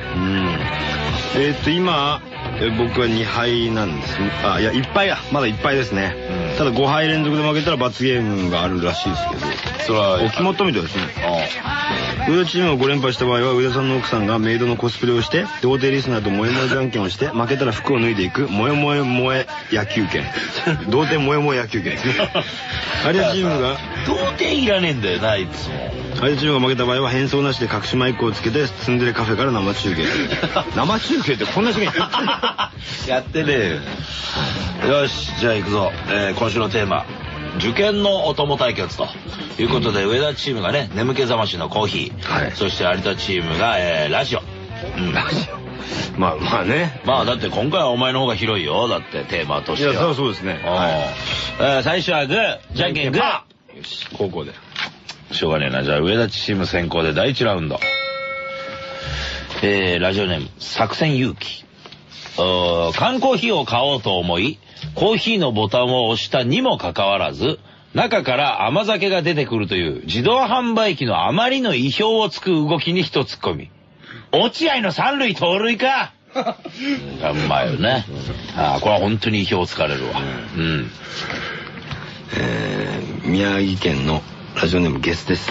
えー、っと、今、え僕はにはいなんです。あ、いや、いっぱいや。まだいっぱいですね。うん、ただごはい連続で負けたら罰ゲームがあるらしいですけど。 それは、 お決まったみたいですね。上田チームがご連敗した場合は、上田さんの奥さんがメイドのコスプレをして、童貞リスナーと萌え萌えじゃんけんをして、負けたら服を脱いでいく、萌え萌え萌え野球拳。童貞萌え萌え野球拳ですね。有田チームが、 童貞いらねえんだよな、いつも。 有田チームが負けた場合は、変装なしで隠しマイクをつけて、ツンデレカフェから生中継。生中継ってこんな時間やってねえよ。よし、じゃあ行くぞ。えー、今週のテーマ。受験のお供対決ということで、上田チームがね、眠気覚ましのコーヒー、はい、そして有田チームが、えー、ラジオ、うん、ラジオまあまあね、まあだって今回はお前の方が広いよ、だってテーマとしては。 いや、そうそうですね、 はい、えー、最初はグーじゃんけんグー。よし、高校でしょうがねえな。じゃあ上田チーム先行でだいいちラウンド。えー、ラジオネーム作戦勇気。缶コーヒーを買おうと思い、コーヒーのボタンを押したにもかかわらず、中から甘酒が出てくるという自動販売機のあまりの意表をつく動きに一ツッコミ。落合の三塁盗塁かうまいよね。ああ、これは本当に意表をつかれるわ。うん。 えー、宮城県のラジオネームゲスです。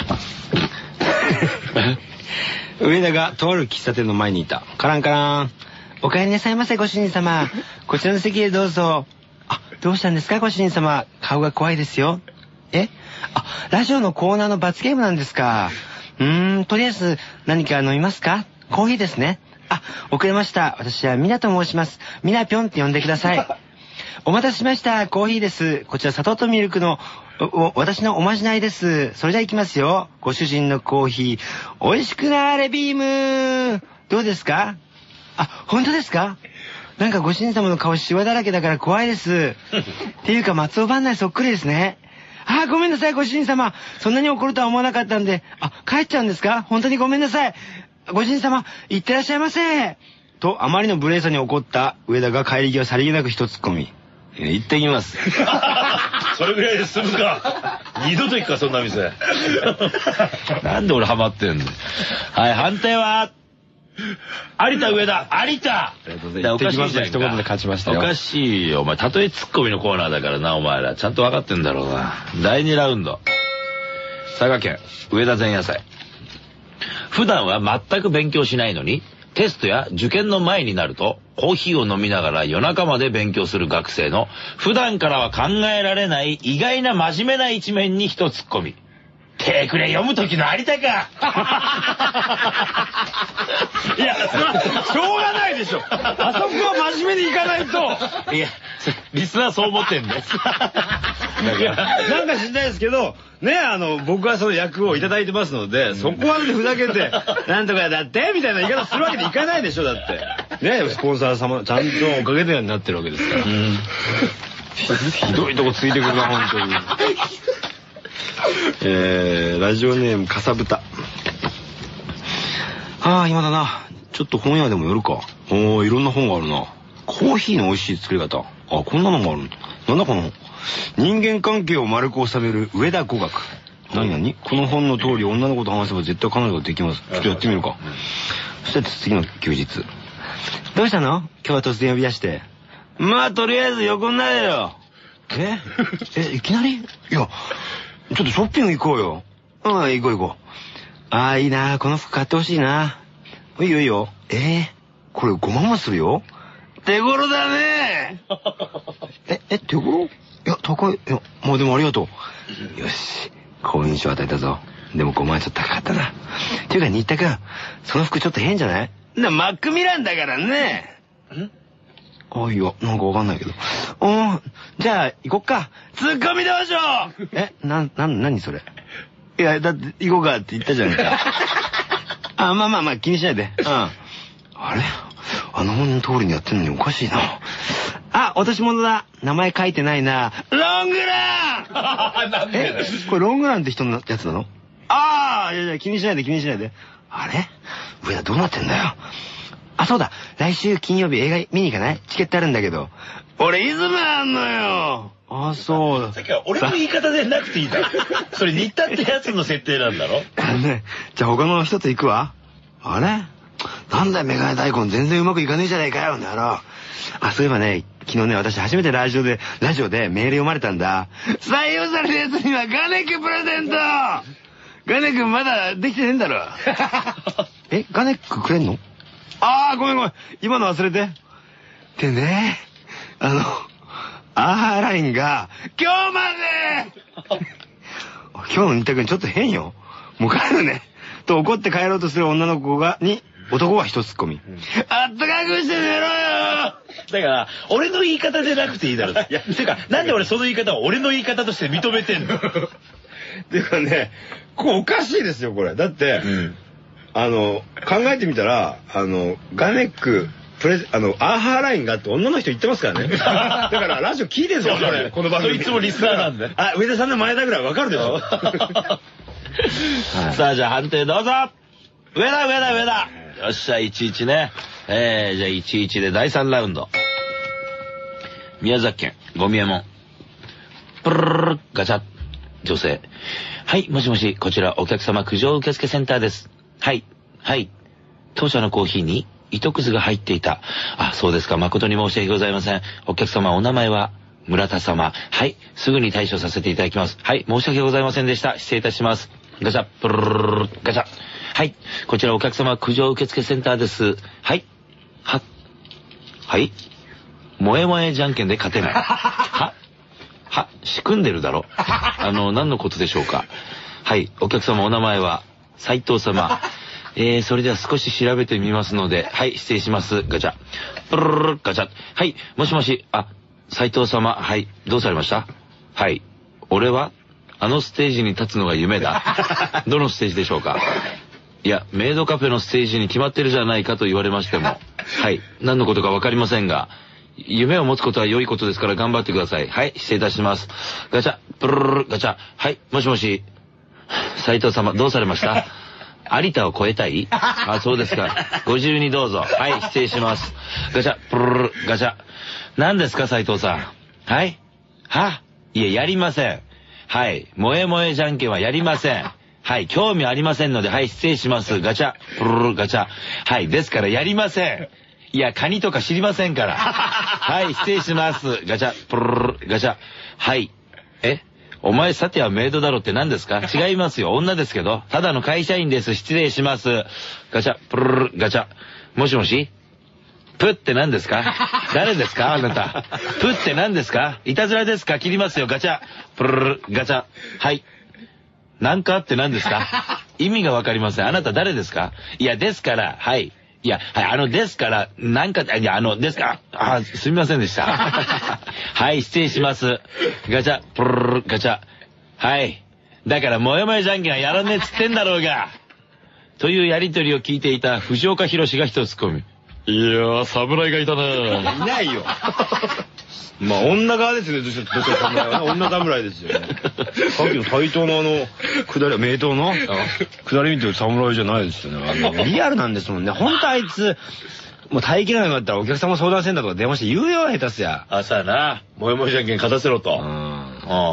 上田がとある喫茶店の前にいた。カランカラン。お帰りなさいませ、ご主人様。こちらの席へどうぞ。あ、どうしたんですか、ご主人様。顔が怖いですよ。え？あ、ラジオのコーナーの罰ゲームなんですか。うーん、とりあえず何か飲みますか？コーヒーですね。あ、遅れました。私はミナと申します。ミナぴょんって呼んでください。お待たせしました。コーヒーです。こちら砂糖とミルクの私のおまじないです。それじゃ行きますよ。ご主人のコーヒー、美味しくなれビーム。どうですか？あ、本当ですか？なんかご主人様の顔シワだらけだから怖いです。っていうか松尾番内そっくりですね。あ、ごめんなさいご主人様。そんなに怒るとは思わなかったんで。あ、帰っちゃうんですか？本当にごめんなさい。ご主人様、行ってらっしゃいませ。と、あまりの無礼さに怒った上田が帰り際さりげなく一ツッコミ。行ってきます。 それぐらいで済むか。二度と行くか、そんな店。なんで俺ハマってんの。はい、判定は有田上田。有田おかしいじゃん。一言で勝ちましたよ。 おかしいよ。お前、たとえツッコミのコーナーだからな、お前ら。ちゃんと分かってんだろうな。だいにラウンド。佐賀県、上田前夜祭。普段は全く勉強しないのに、テストや受験の前になると、コーヒーを飲みながら夜中まで勉強する学生の、普段からは考えられない意外な真面目な一面に一ツッコミ。手くれ読む時の有田かいや、それはしょうがないでしょ。あそこは真面目にいかないと。いや、リスナーそう思ってんです。 いや、なんか知んないですけど、ね、あの、僕はその役をいただいてますので、うん、そこはふざけて、なんとかだってみたいな言い方するわけにいかないでしょ、だって。ね、スポンサー様、ちゃんとおかげでになってるわけですから。うん、ひどいとこついてくるな、本当に。えー、ラジオネームかさぶた。 ああ、暇だな。ちょっと本屋でも寄るか。おー、いろんな本があるな。コーヒーの美味しい作り方。あ、こんなのもある。なんだこの本。人間関係を丸く収める上田語学。何何この本の通り女の子と話せば絶対彼女ができます。ちょっとやってみるか。そして次の休日。どうしたの？今日は突然呼び出して。まあ、とりあえず横になれよ。ええ、いきなり？いや、ちょっとショッピング行こうよ。うん、行こう行こう。ああ、いいな。この服買ってほしいな。いいよいいよ。えー、これごまんもするよ。手頃だね。え、え、手頃？いや、高い。いや、もうでもありがとう。よし。好印象与えたぞ。でもごまんちょっと高かったな。っていうか、新田くん、その服ちょっと変じゃない？な、マックミランだからね。ん？あ、いや、なんかわかんないけど。おー、じゃあ、行こっか。ツッコミ道場！え、な、な、なにそれ？いや、だって、行こうかって言ったじゃないか。あ、まあまあまあ、気にしないで。うん。あれ？あの本の通りにやってんのにおかしいな。あ、落とし物だ。名前書いてないな。ロングランえ、これロングランって人のやつなの？ああ、いやいや、気にしないで気にしないで。あれ？上田どうなってんだよ。あ、そうだ。来週金曜日映画見に行かない？チケットあるんだけど。俺、イズムあんのよ。あ、そうだ。 さっきは俺の言い方でなくていいだろ。それ新田ってやつの設定なんだろ。 ね、じゃあ他の人と行くわ。あれ？なんだよ、メガネ大根全然うまくいかねえじゃねえかよ、なら。あ、そういえばね、昨日ね、私初めてラジオで、ラジオでメール読まれたんだ。採用されたやつにはガネックプレゼント！ガネックまだできてねえんだろ。え、ガネックくれんの？ああ、ごめんごめん。今の忘れて。でね、あの、アーハーラインが、今日まで今日の新田君ちょっと変よ。もう帰るね。と怒って帰ろうとする女の子が、に、男は一ツッコミ。うん、あったかくして寝ろよ。 だから、俺の言い方でなくていいだろ。いや、てか、なんで俺その言い方を俺の言い方として認めてんの？ ていうかね、これおかしいですよ、これ。だって、うん、あの、考えてみたら、あの、ガネック、プレあの、アーハーラインがあって女の人言ってますからね。だからラジオ聞いてるんですよ、これ。この番組。 そいつもリスナーなんで。 あ、上田さんの前だぐらいわかるでしょ。 さあ、じゃあ判定どうぞ。上田、上田、上田。よっしゃ、いちいちね。えー、じゃあいちいちでだいさんラウンド。宮崎県、ごみえもん。プルルルガチャ。女性。はい、もしもし、こちらお客様苦情受付センターです。はい、はい。当社のコーヒーに糸くずが入っていた。あ、そうですか。誠に申し訳ございません。お客様、お名前は村田様。はい。すぐに対処させていただきます。はい。申し訳ございませんでした。失礼いたします。ガチャ。プルルルルガチャ。はい。こちらお客様苦情受付センターです。はい。は。はい。萌え萌えじゃんけんで勝てない。は。は。仕組んでるだろ。あの、何のことでしょうか。はい。お客様お名前は斉藤様。えー、それでは少し調べてみますので、はい、失礼します。ガチャ。プルルルルガチャ。はい、もしもし、あ、斉藤様、はい、どうされました？はい、俺は、あのステージに立つのが夢だ。どのステージでしょうか？いや、メイドカフェのステージに決まってるじゃないかと言われましても、はい、何のことかわかりませんが、夢を持つことは良いことですから頑張ってください。はい、失礼いたします。ガチャ、プルルルルガチャ。はい、もしもし、斉藤様、どうされました？有田を超えたい？あ、そうですか。ご自由にどうぞ。はい、失礼します。ガチャ、プルルル、ガチャ。何ですか、斉藤さん。はい？はいや、やりません。はい、萌え萌えじゃんけんはやりません。はい、興味ありませんので、はい、失礼します。ガチャ、プルルル、ガチャ。はい、ですからやりません。いや、カニとか知りませんから。はい、失礼します。ガチャ、プルルル、ガチャ。はい。え？お前さてはメイドだろって何ですか？違いますよ。女ですけど。ただの会社員です。失礼します。ガチャ、プルルル、ガチャ。もしもし？プって何ですか？誰ですかあなた。プって何ですか？いたずらですか？切りますよ。ガチャ、プルルル、ガチャ。はい。なんかって何ですか？意味がわかりません。あなた誰ですか？いや、ですから、はい。いや、はい、あの、ですから、なんか、いや、あの、ですか、あ、すみませんでした。はい、失礼します。ガチャ、プルルル、ガチャ。はい。だから、もやもやじゃんけんはやらねえっつってんだろうが。というやりとりを聞いていた藤岡弘が一つ込み。いやー、侍がいたな。 いないよ。 まあ女側ですね、どっちかというと侍はね。女侍ですよね。さっきの対等のあの、下り、名刀の下り見てる侍じゃないですよね。 リアルなんですもんね。ほんとあいつ、もう耐えきれなかったらお客様相談センターとか電話して言うよ、下手すや。 あ、そうやな。もえもえじゃんけん勝たせろと。うん。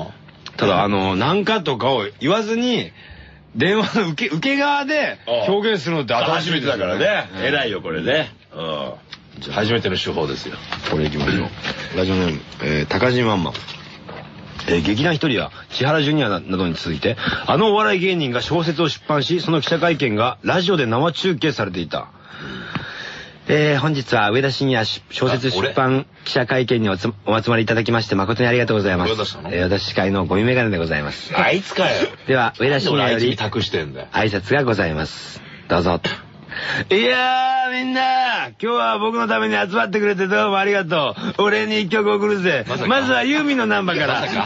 ただ、あの、なんかとかを言わずに、電話の受け、受け側で表現するのって新しいだからね。偉いよ、これね。うん。初めての手法ですよ。 これいきましょう。ラジオネーム、えー、高島マンマン。えー、劇団ひとりや千原ジュニアなどに続いて、あのお笑い芸人が小説を出版し、その記者会見がラジオで生中継されていた。えー、本日は上田晋也小説出版記者会見にお, つお集まりいただきまして誠にありがとうございます。えー、私司会のゴミメガネでございます。 あいつかよ。 では、上田晋也より託してんだよ。 挨拶がございます。どうぞ。いやー、みんな、今日は僕のために集まってくれてどうもありがとう。俺に一曲送るぜ。ま, まずはユーミンのナンバーから。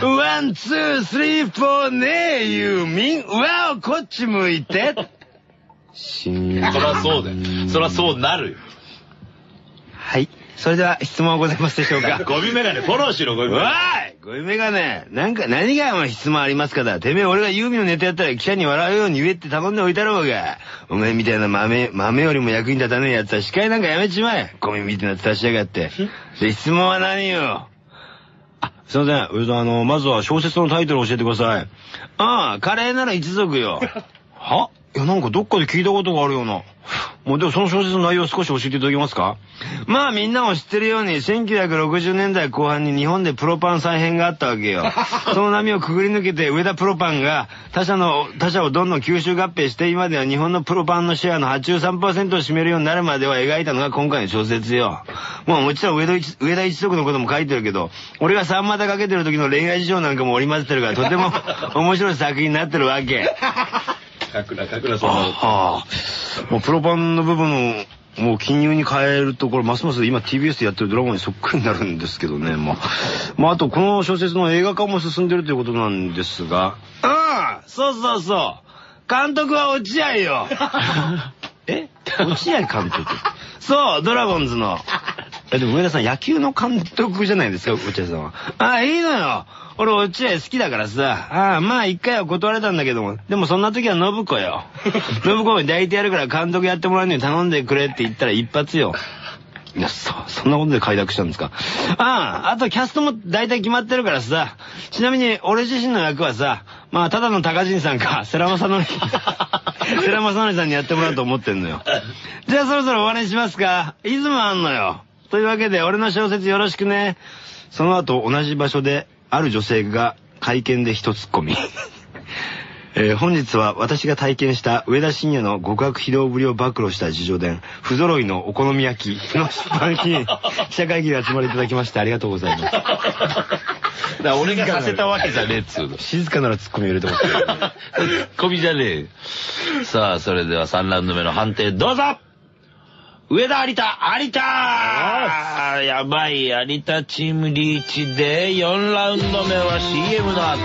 ワン、ツー、スリー、フォー、ねえ、ユーミン。わお、こっち向いて。 しんそらそうだよ。そらそうなるよ。 はい。それでは質問ございますでしょうか。 ゴミメガネ、フォローしろ、ゴミメガネ。 おいゴミメガネ。なんか、何がお前質問ありますかだ。てめえ俺がユーミンのネタやったら記者に笑うように言えって頼んでおいたろうが。お前みたいな豆、豆よりも役に立たねえやつは司会なんかやめちまえ。ゴミみたいな伝しやがって。で、質問は何よ。あ、すいません。上田あの、まずは小説のタイトルを教えてください。ああ、カレーなら一族よ。はいや、なんかどっかで聞いたことがあるような。もうでもその小説の内容を少し教えていただけますか？まあみんなも知ってるようにせんきゅうひゃくろくじゅうねんだいこう半に日本でプロパン再編があったわけよ。その波をくぐり抜けて上田プロパンが他社の、他社をどんどん吸収合併して今では日本のプロパンのシェアのはちじゅうさんパーセントを占めるようになるまでは描いたのが今回の小説よ。もうもちろん上田一、上田一族のことも書いてるけど、俺が三股かけてる時の恋愛事情なんかも織り交ぜてるからとても面白い作品になってるわけ。 書くな書くなそんなの。 はあ、もうプロパンの部分をもう金融に変えるところますます今 ティービーエス でやってるドラマにそっくりになるんですけどね。まあ、まああとこの小説の映画化も進んでるということなんですが、ああそうそうそう監督は落合よ。え落合監督。そうドラゴンズの。えでも上田さん野球の監督じゃないですか落合さんは。ああいいのよ。俺落合好きだからさ。ああまあ一回は断られたんだけども、でもそんな時は信子よ。信子に抱いてやるから監督やってもらうのに頼んでくれって言ったら一発よ。いやそそんなことで快諾したんですか。あああとキャストも大体決まってるからさ。ちなみに俺自身の役はさ、まあただの高人さんか世良正則世良正則さんにやってもらうと思ってんのよ。じゃあそろそろ終わりにしますか。いつもあんのよ。というわけで俺の小説よろしくね。その後同じ場所である女性が会見で一ツッコミ、えー、本日は私が体験した上田晋也の極悪非道ぶりを暴露した自叙伝不揃いのお好み焼きの出版記念記者会議に集まりいただきましてありがとうございます。だから俺がさせたわけじゃねえっつうの。 静かならツッコミ入れてますけど、ね、 ツッコミじゃねえ。さあそれではさんラウンド目の判定どうぞ。上田有田有田やばい有田チームリーチでよんラウンド目は シーエム の後。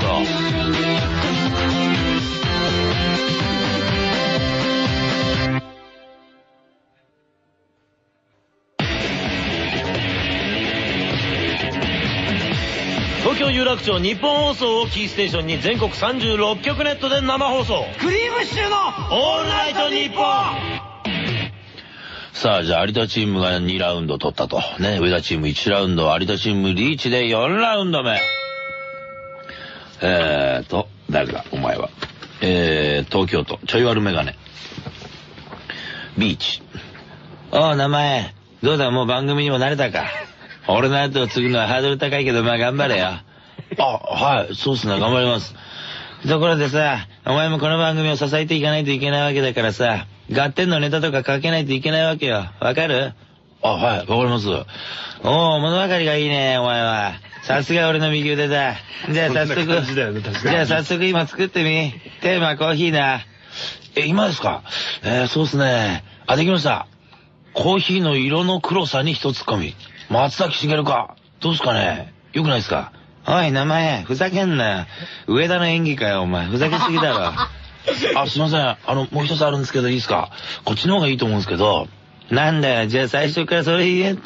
東京有楽町日本放送をキーステーションに全国さんじゅうろっきょくネットで生放送クリームシチューのオールナイトニッポン。さあ、じゃあ有田チームがにラウンド取ったと。ね、上田チームいちラウンド、有田チームリーチでよんラウンド目。えーと、誰だ、お前は。えー、東京都、ちょい悪メガネ。ビーチ。おう、名前。どうだ、もう番組にも慣れたか。俺の後を継ぐのはハードル高いけど、まあ頑張れよ。あ、はい、そうっすね、頑張ります。ところでさ、お前もこの番組を支えていかないといけないわけだからさ、合点のネタとか書けないといけないわけよ。わかる？あ、はい、わかります。おー、物分かりがいいね、お前は。さすが俺の右腕だ。じゃあ早速、じゃあ早速今作ってみ。テーマコーヒーな。え、今ですか？えー、そうっすね。あ、できました。コーヒーの色の黒さに一つ込み。松崎しげるか。どうすかね？よくないですか？おい、名前、ふざけんなよ。上田の演技かよ、お前。ふざけすぎだろ。あ、すいません。あの、もう一つあるんですけど、いいですか？こっちの方がいいと思うんですけど、 なんだよ、じゃあ最初からそれ言えって。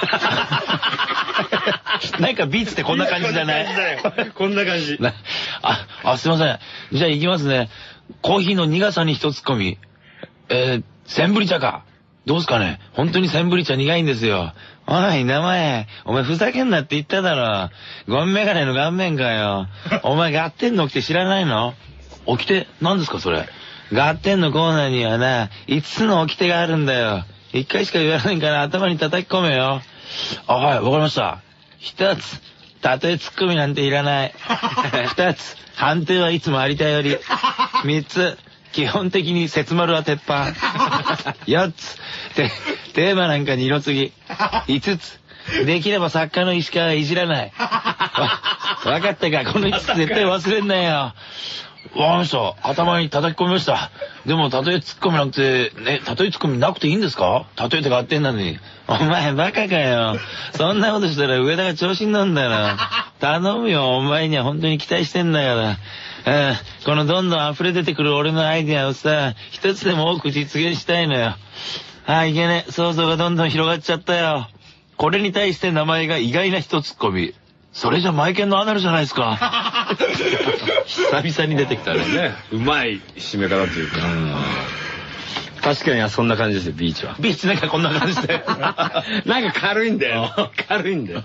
なんかビーツってこんな感じじゃない？ こんな感じ。 あ、あ、すいません。じゃあ行きますね。コーヒーの苦さに一ツッコミ。えー、センブリ茶か。どうすかね？本当にセンブリ茶苦いんですよ。おい、名前。お前ふざけんなって言っただろ。ゴンメガネの顔面かよ。お前ガッテンの掟知らないの？掟？何ですかそれ？ガッテンのコーナーにはな、いつつの掟があるんだよ。一回しか言わないから頭に叩き込めよ。あ、はい、わかりました。一つ、たとえツッコミなんていらない。二つ、判定はいつも有田より。三つ、基本的に節丸は鉄板。四つ、て、テーマなんか二の次。五つ、できれば作家の石川はいじらない。わ、わかったか、この五つ絶対忘れんなよ。わかりました。頭に叩き込みました。でも、たとえツッコミなんて、ね、たとえツッコミなくていいんですか？たとえてがってんなのに。お前バカかよ。そんなことしたら上田が調子に乗んだよ。頼むよ、お前には本当に期待してんだから。うん、このどんどん溢れ出てくる俺のアイデアをさ、一つでも多く実現したいのよ。ああ、いけね。想像がどんどん広がっちゃったよ。これに対して名前が意外な一ツッコミ。それじゃマイケンのアナルじゃないですか。久々に出てきたね。 うまい締め方というか。 確かにそんな感じですよ、ビーチは。 ビーチなんかこんな感じで。 なんか軽いんだよ。軽いんだよ。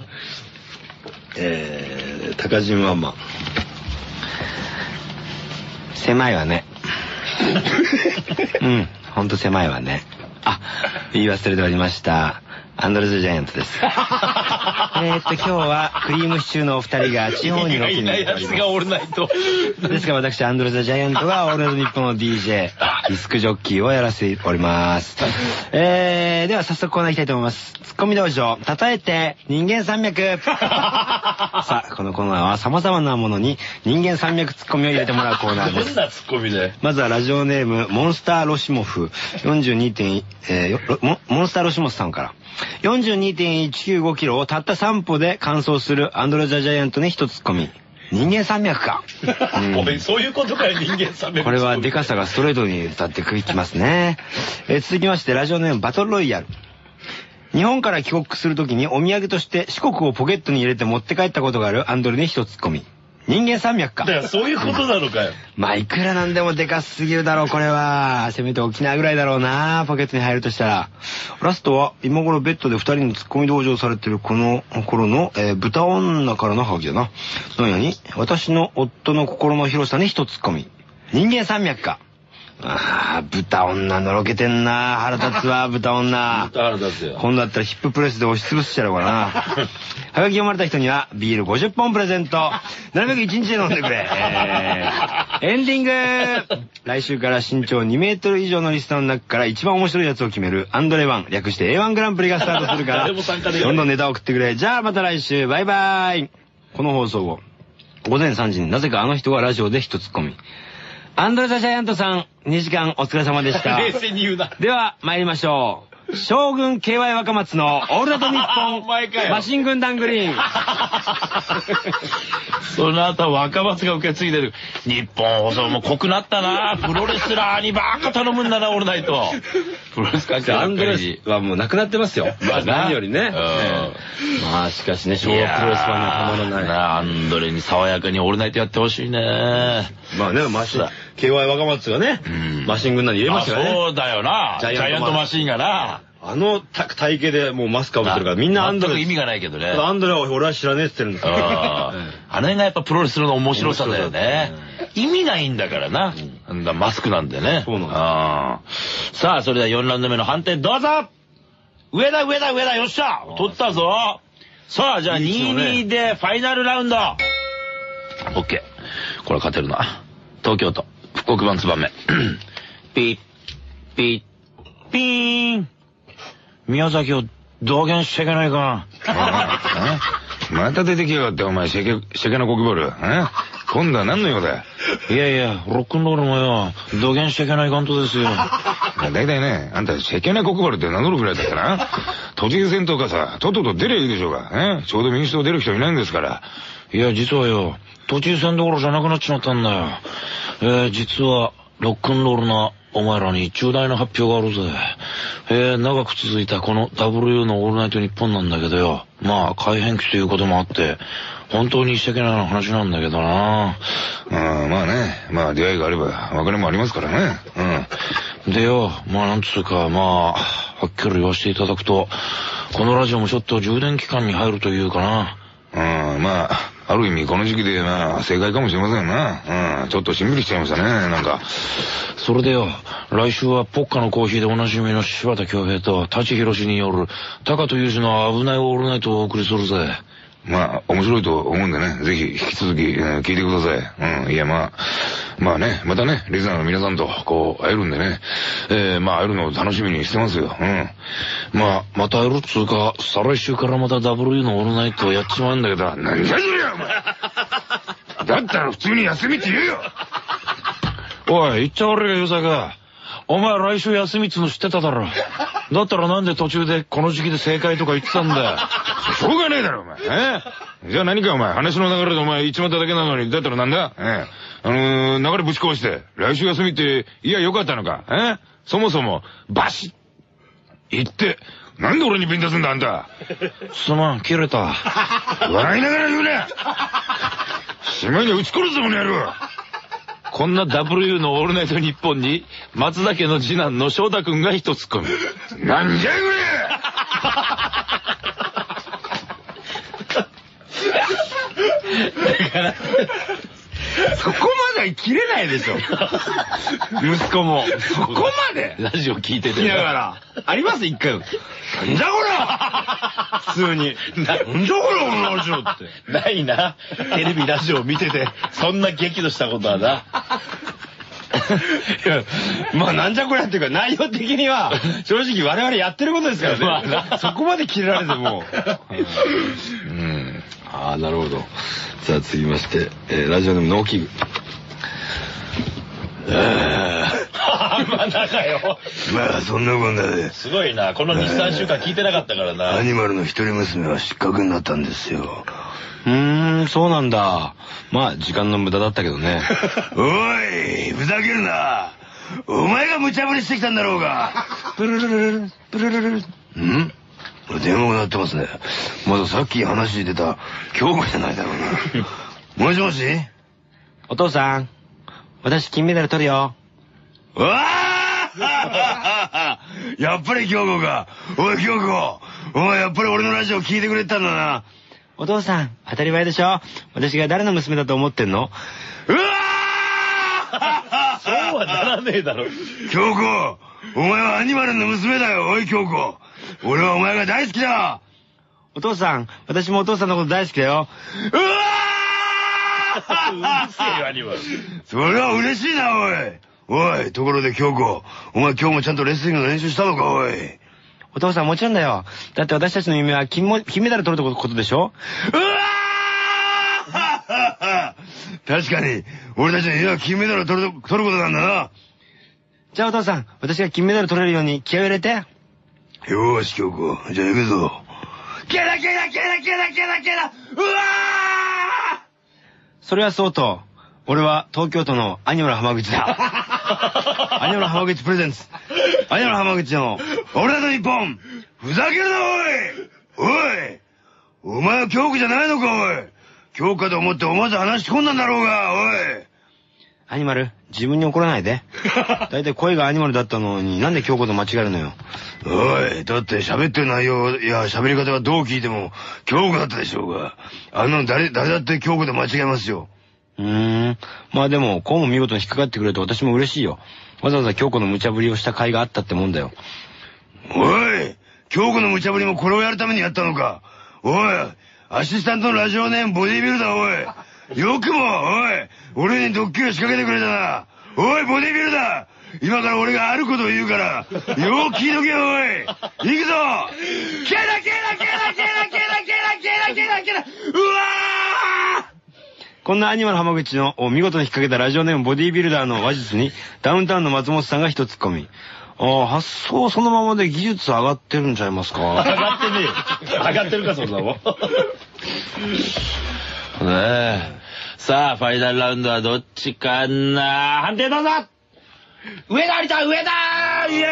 えー、高島ママ。狭いわね。うん、ほんと狭いわね。あ、言い忘れておりました。アンドレ・ザ・ジャイアントです。えーっと、今日はクリームシチューのお二人が地方にロケに行っております。 がオールナイト。 ですから私、アンドレ・ザ・ジャイアントがオールナイトニッポンの ディージェー、ディスクジョッキーをやらせております。えー、では早速コーナー行きたいと思います。ツッコミ道場、例えて人間山脈。さあ、このコーナーは様々なものに人間山脈ツッコミを入れてもらうコーナーです。 どんなツッコミで？ まずはラジオネーム、モンスターロシモフ、よんじゅうにてん、えー、モ, モンスターロシモフさんから。よんじゅうにてんいちきゅうごキロをたったさん歩で完走するアンドレ・ザ・ジャイアントに一ツッコミ。人間山脈か。 うん、おい、そういうことかよ、人間山脈。 これはデカさがストレートに歌っていきますね。えー、続きまして、ラジオネームバトルロイヤル。日本から帰国するときにお土産として四国をポケットに入れて持って帰ったことがあるアンドレに一ツッコミ。人間山脈か。 だからそういうことなのかよ。 まあ、いくらなんでもでかすぎるだろう、これは。せめて沖縄ぐらいだろうな、ポケットに入るとしたら。ラストは、今頃ベッドで二人にツッコミ同乗されてるこの頃の、えー、豚女からのハガキだな。何やに私の夫の心の広さに一ツッコミ。人間山脈か。ああ、豚女のろけてんな。腹立つわ、豚女。 豚腹立つよ。 今度だったらヒッププレスで押しつぶしちゃうかな。はがき読まれた人にはビールごじゅっぽんプレゼント。なるべくいちにちで飲んでくれ。えー、エンディング。来週から身長にメートル以上のリスナーの中から一番面白いやつを決めるアンドレワン、略して エーワン グランプリがスタートするから、どんどんネタを送ってくれ。じゃあまた来週。バイバイ。この放送後、ごぜんさんじになぜかあの人がラジオで一ツッコミ。アンドレ・ザ・ジャイアントさん、にじかんお疲れ様でした。 冷静に言うな。 では、参りましょう。将軍 ケーワイ 若松のオールナイトニッポンマシン軍団グリーン。 その後若松が受け継いでる。日本放送も濃くなったな。プロレスラーにばっか頼むんだな、オールナイト。 プロレス関係アンドレスはもうなくなってますよ。まあ何よりね。まあしかしね、昭和プロレスファンのたまらない。 アンドレに爽やかにオールナイトやってほしいね。 まあね、マシン、ケーワイ 若松がね、マシン軍団に入れましたよね。 そうだよな。ジャイアントマシンがな。 あの体型でもうマスクかぶってるからみんなアンドレ。 全く意味がないけどね。 アンドレは俺は知らねえって言ってるんですよ。 あの辺がやっぱプロレスの面白さだよね。意味ないんだからな。マスクなんでね。 そうなんだ。さあ、それではよんラウンド目の判定どうぞ。上だ上だ上だ、よっしゃ取ったぞ。さあ、じゃあにたいにでファイナルラウンド。オッケー。これ勝てるな。東京都復刻版ツバメ。ピッピッピーン。宮崎を道元しちゃいけないか。また出てきやがってお前、シェケ、シェケのゴキボール。今度は何の用だ。いやいや、ロックンロールもよ、道元しちゃいけない関東ですよ。だいたいね、あんたシェケなゴキボールって名乗るぐらいだったな。都知事選とかさ、とっとと出りゃいいでしょうが。ちょうど民主党出る人いないんですから。いや、実はよ、都知事選どころじゃなくなっちまったんだよ。えー、実は、ロックンロールなお前らに重大な発表があるぜ。えー、長く続いたこの ダブリュー のオールナイトニッポンなんだけどよ。まあ、改編期ということもあって、本当に申し訳ない話なんだけどな。 うん、まあね、まあ出会いがあれば別れもありますからね。 うん。でよ、まあなんつうか、まあ、はっきり言わせていただくと、このラジオもちょっと充電期間に入るというかな。 うん、まあ、ある意味この時期でまあ正解かもしれませんな。うん、ちょっとしんみりしちゃいましたね、なんか。 それでよ、来週はポッカのコーヒーでおなじみの柴田恭平と舘ひろしによる高戸裕二の危ないオールナイトをお送りするぜ。 まあ、面白いと思うんでね、ぜひ引き続き、えー、聞いてください。うん、いやまあ、まあね、またね、リスナーの皆さんとこう会えるんでね、えー、まあ会えるのを楽しみにしてますよ。うん。まあ、また会えるっつうか、再来週からまた ダブリュー のオールナイトをやっちまうんだけど、なんじゃそりゃお前だったら普通に休みって言えよおい、言っちゃ悪いがよさか。お前来週休みっつの知ってただろ。だったらなんで途中でこの時期で正解とか言ってたんだよ。 しょうがねえだろお前。ええ、じゃあ何かお前、話の流れでお前言っちまっただけなのに、だったらなんだ、ええ、あのー、流れぶち壊して、来週休みって、いやよかったのか。ええ、そもそも、バシッ言って、なんで俺にビンタすんだあんた。 すまん、切れた。 笑いながら言うなしまいには撃ち殺すぞこの野郎。 こんな ダブリュー のオールナイトニッポンに、松田家の次男の翔太くんが一つ込み。 なんじゃこれだからそこまでは切れないでしょ息子もそこまでラジオ聞いてて聞きながらあります一回なんじゃこら普通になんじゃこらこのラジオってないな。テレビラジオ見ててそんな激怒したことはな。 いやまあなんじゃこりゃっていうか内容的には正直我々やってることですからねそこまで切れられてもうん、ああなるほど。さあ続きまして、えー、ラジオネームノーキング。 まだかよ。 まあそんなもんだね。 すごいな、この にさんしゅうかん聞いてなかったからな。 アニマルの一人娘は失格になったんですよ。 うーん、そうなんだ。まあ時間の無駄だったけどね。 おいふざけるな。お前が無茶ぶりしてきたんだろうが。 プルルルルプルルルル。 ん？電話が鳴ってますね。まださっき話出た京子じゃないだろうな。もしもし？ お父さん、私金メダル取るよ。 わあやっぱり京子か。おい京子、お前やっぱり俺のラジオ聞いてくれてたんだな。 お父さん、当たり前でしょ。私が誰の娘だと思ってんの？ うわそうはならねえだろ。 京子、お前はアニマルの娘だよ。おい京子、俺はお前が大好きだ。 お父さん、私もお父さんのこと大好きだよ。 うわうるせえよアニマル。 それは嬉しいなおい。おい、ところで京子、お前今日もちゃんとレスリングの練習したのかおい。 お父さんもちろんだよ。だって私たちの夢は金も金メダル取るってことでしょ。 うわ確かに俺たちの夢は金メダルを取る取ることなんだな。 じゃあお父さん、私が金メダル取れるように気合を入れて。 よーし京子、じゃあ行くぞ。ゲラゲラゲラゲラゲラゲラ、うわそれはそうと、俺は東京都のアニマル浜口だ。アニマル浜口プレゼンツ。アニマル浜口の俺らの日本。ふざけるなおい。おい、お前は京子じゃないのかおい。京子と思って思わず話し込んだんだろうがおい。 アニマル、自分に怒らないで。だいたい声がアニマルだったのになんで京子と間違えるのよ。 おい、だって喋ってる内容や喋り方がどう聞いても京子だったでしょうが。あんなの誰、誰だって京子と間違えますよ。 うーん。まあでも、こうも見事に引っかかってくれて私も嬉しいよ。わざわざ京子の無茶ぶりをした甲斐があったってもんだよ。 おい、京子の無茶ぶりもこれをやるためにやったのか。おい、アシスタントのラジオネームボディビルダーおい。よくも、おい、俺にドッキリを仕掛けてくれたな。おい、ボディビルダー、今から俺があることを言うから、よーく聞いとけよ、おい。行くぞ。ゲラゲラゲラゲラゲラゲラゲラゲラゲラゲラ、うわー。 こんなアニマル浜口のを見事に引っ掛けたラジオネームボディービルダーの話術にダウンタウンの松本さんが一ツッコミ。ああ、発想そのままで技術上がってるんちゃいますか。 上がってねえ。上がってるかそんなもん。ねえ。さあファイナルラウンドはどっちかな。判定どうぞ。 上田有田上田イエ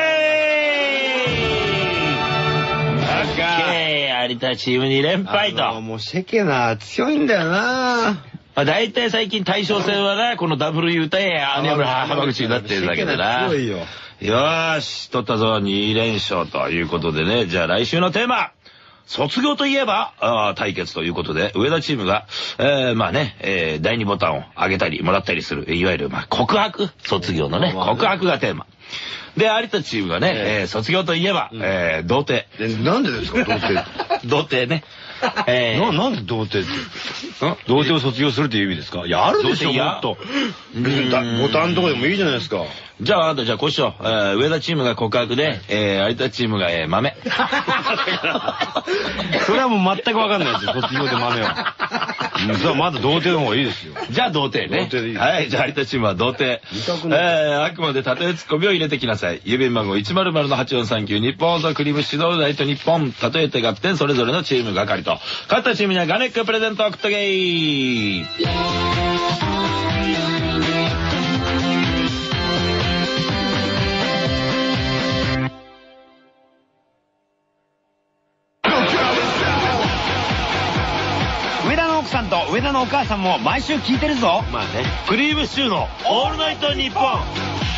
ーイオッケー有田チームに連敗と。 もうシェケナ強いんだよな。 まあ大体最近対象戦はね、このダブルユータや浜口になってるだけでな。 強いよ。 よーし、取ったぞに連勝ということでね、じゃあ来週のテーマ。卒業といえば、あ対決ということで、上田チームが、えー、まあね、えー、だいにボタンを上げたり、もらったりする、いわゆる、まあ、告白卒業のね、告白がテーマ。で、有田チームがね、えー、卒業といえば、えー、童貞。 なんでですか、童貞。 童貞ね。 えー、な、なんで童貞って。童貞を卒業するっていう意味ですか。いや、あるでしょ、もっと。ボタンとかでもいいじゃないですか。 じゃあ、あなた、じゃあ、こうしよう。えー、上田チームが告白で、えー、有田チームが、えー、豆。 それはもう全くわかんないですよ、卒業で豆は。それはまだ童貞の方がいいですよ。 じゃあ、童貞ね。 童貞でいい。 はい、じゃあ、有田チームは童貞。えー、あくまで例えツッコミを入れてきなさい。郵便番号 いちまるまるのはちよんさんきゅう、日本放送クリームシチューのライト日本、例えて合点それぞれのチーム係と。勝ったチームにはガネックプレゼントを送っとけー。 上田の奥さんと上田のお母さんも毎週聞いてるぞ。 まあね。クリームシチューのオールナイトニッポン。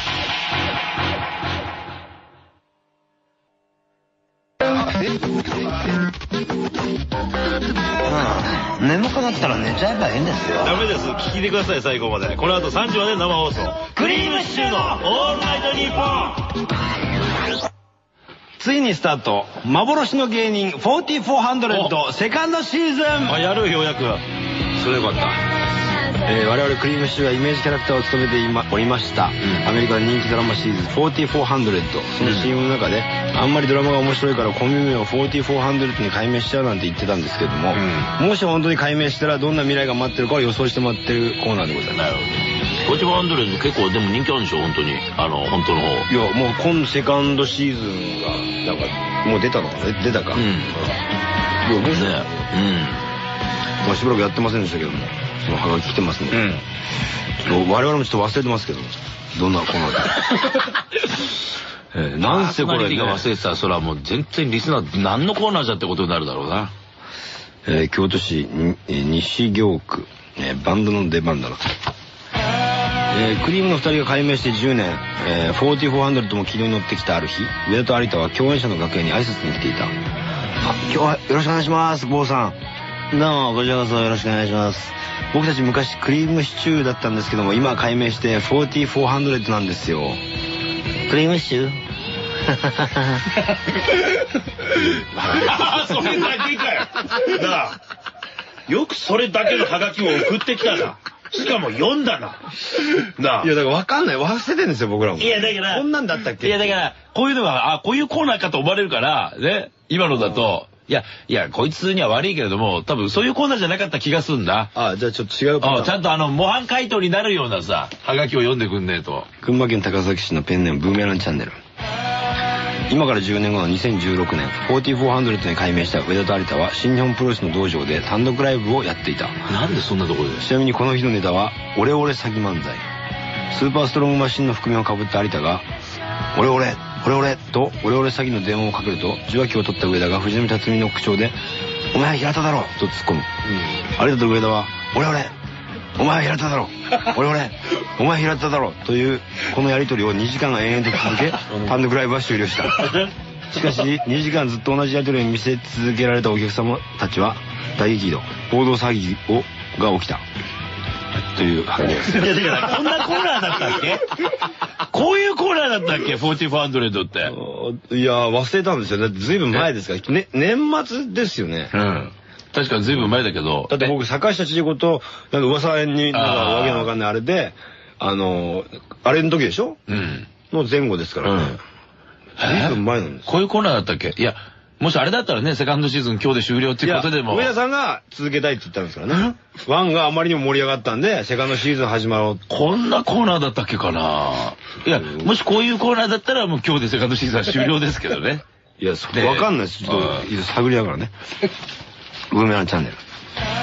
眠くなったら寝ちゃえばいいんですよ。 ダメです。聞いてください、最後まで。この後さんじまで生放送。クリームシチューのオールナイトニッポン。 ついにスタート、幻の芸人フォーティーフォーハンドレッドセカンドシーズン。 あ、やるようやく。それよかった。 えー、我々クリームシチューがイメージキャラクターを務めていまおりました、うん、アメリカの人気ドラマシリーズフォーティーフォーハンドレッド。その シーエム の中で、うん、あんまりドラマが面白いからコンビ名をフォーティーフォーハンドレッドに改名しちゃうなんて言ってたんですけども、うん、もし本当に改名したらどんな未来が待ってるかを予想してもらってるコーナーでございます。なるほど。 フォーティーフォーハンドレッド結構でも人気あるんでしょ、本当に。あの、本当の方。 いや、もう今セカンドシーズンが、なんか、もう出たのかな、出たか。うん。いや、もうね。うん。まあしばらくやってませんでしたけども、そのハガキ来てますね。うん。我々もちょっと忘れてますけど、どんなコーナーか。 えー、なんせこれ、ね、が忘れてたら、それはもう全然リスナー何のコーナーじゃってことになるだろうな。 えー、京都市西京区、えー、バンドの出番だな。えー、クリームのふたりが改名してじゅうねん、えー、フォーティーフォーハンドレッドも軌道に乗ってきたある日、上田と有田は共演者の楽屋に挨拶に来ていた。あ、今日はよろしくお願いします、坊さん。どうも、こちらこそよろしくお願いします。僕たち昔クリームシチューだったんですけども、今は改名してフォーティーフォーハンドレッドなんですよ。クリームシチューそれだけかよ。なあ、よくそれだけのハガキを送ってきたな。しかも読んだな。 なあ。いや、だから分かんない。忘れてんですよ、僕らも。 いや、だから。 こんなんだったっけ。 いや、だから、こういうのが、あ、こういうコーナーかと思われるから、ね。今のだと、いや、いや、こいつには悪いけれども、多分そういうコーナーじゃなかった気がすんだ。 あ、じゃあちょっと違うコーナー。 あ、ちゃんとあの、模範解答になるようなさ、ハガキを読んでくんねえと。 群馬県高崎市のペンネームブーメランチャンネル。今からじゅうねんごのにせんじゅうろくねん、フォーティーフォーハンドレッドに改名した上田と有田は新日本プロレスの道場で単独ライブをやっていた。 なんでそんなところで。 ちなみにこの日のネタはオレオレ詐欺漫才。スーパーストロングマシンの覆面をかぶった有田がオレオレオレオレとオレオレ詐欺の電話をかけると、受話器を取った上田が藤波辰巳の口調でお前は平田だろと突っ込む、うん、有田と上田はオレオレお前は平田だろオレオレお前は平田だろというこのやり取りをにじかん延々と続け、単独ライブは終了した。しかしにじかんずっと同じやり取りを見せ続けられたお客様たちは大激怒、報道詐欺をが起きたという話です。 いや、だからこんなコーナーだったっけ。こういうコーナーだったっけ、フォーティーフォーハンドレッドって。 いや、忘れたんですよ。だってずいぶん前ですから、ね、年末ですよね。 うん。確かにずいぶん前だけど。 だって僕、坂下千里子と、なんか噂に、なんかわけのわかんないあれで、あの、あれの時でしょ。うん。の前後ですからね。ずいぶん前なんです。 こういうコーナーだったっけ。いや、もしあれだったらね、セカンドシーズン今日で終了っていうことでも。 上田さんが続けたいって言ったんですからね。ワンがあまりにも盛り上がったんで、セカンドシーズン始まろう。 こんなコーナーだったっけかな。いや、もしこういうコーナーだったらもう今日でセカンドシーズンは終了ですけどね。 いや、そこわかんないです。ちょっと、探りながらね。ブーメランチャンネル。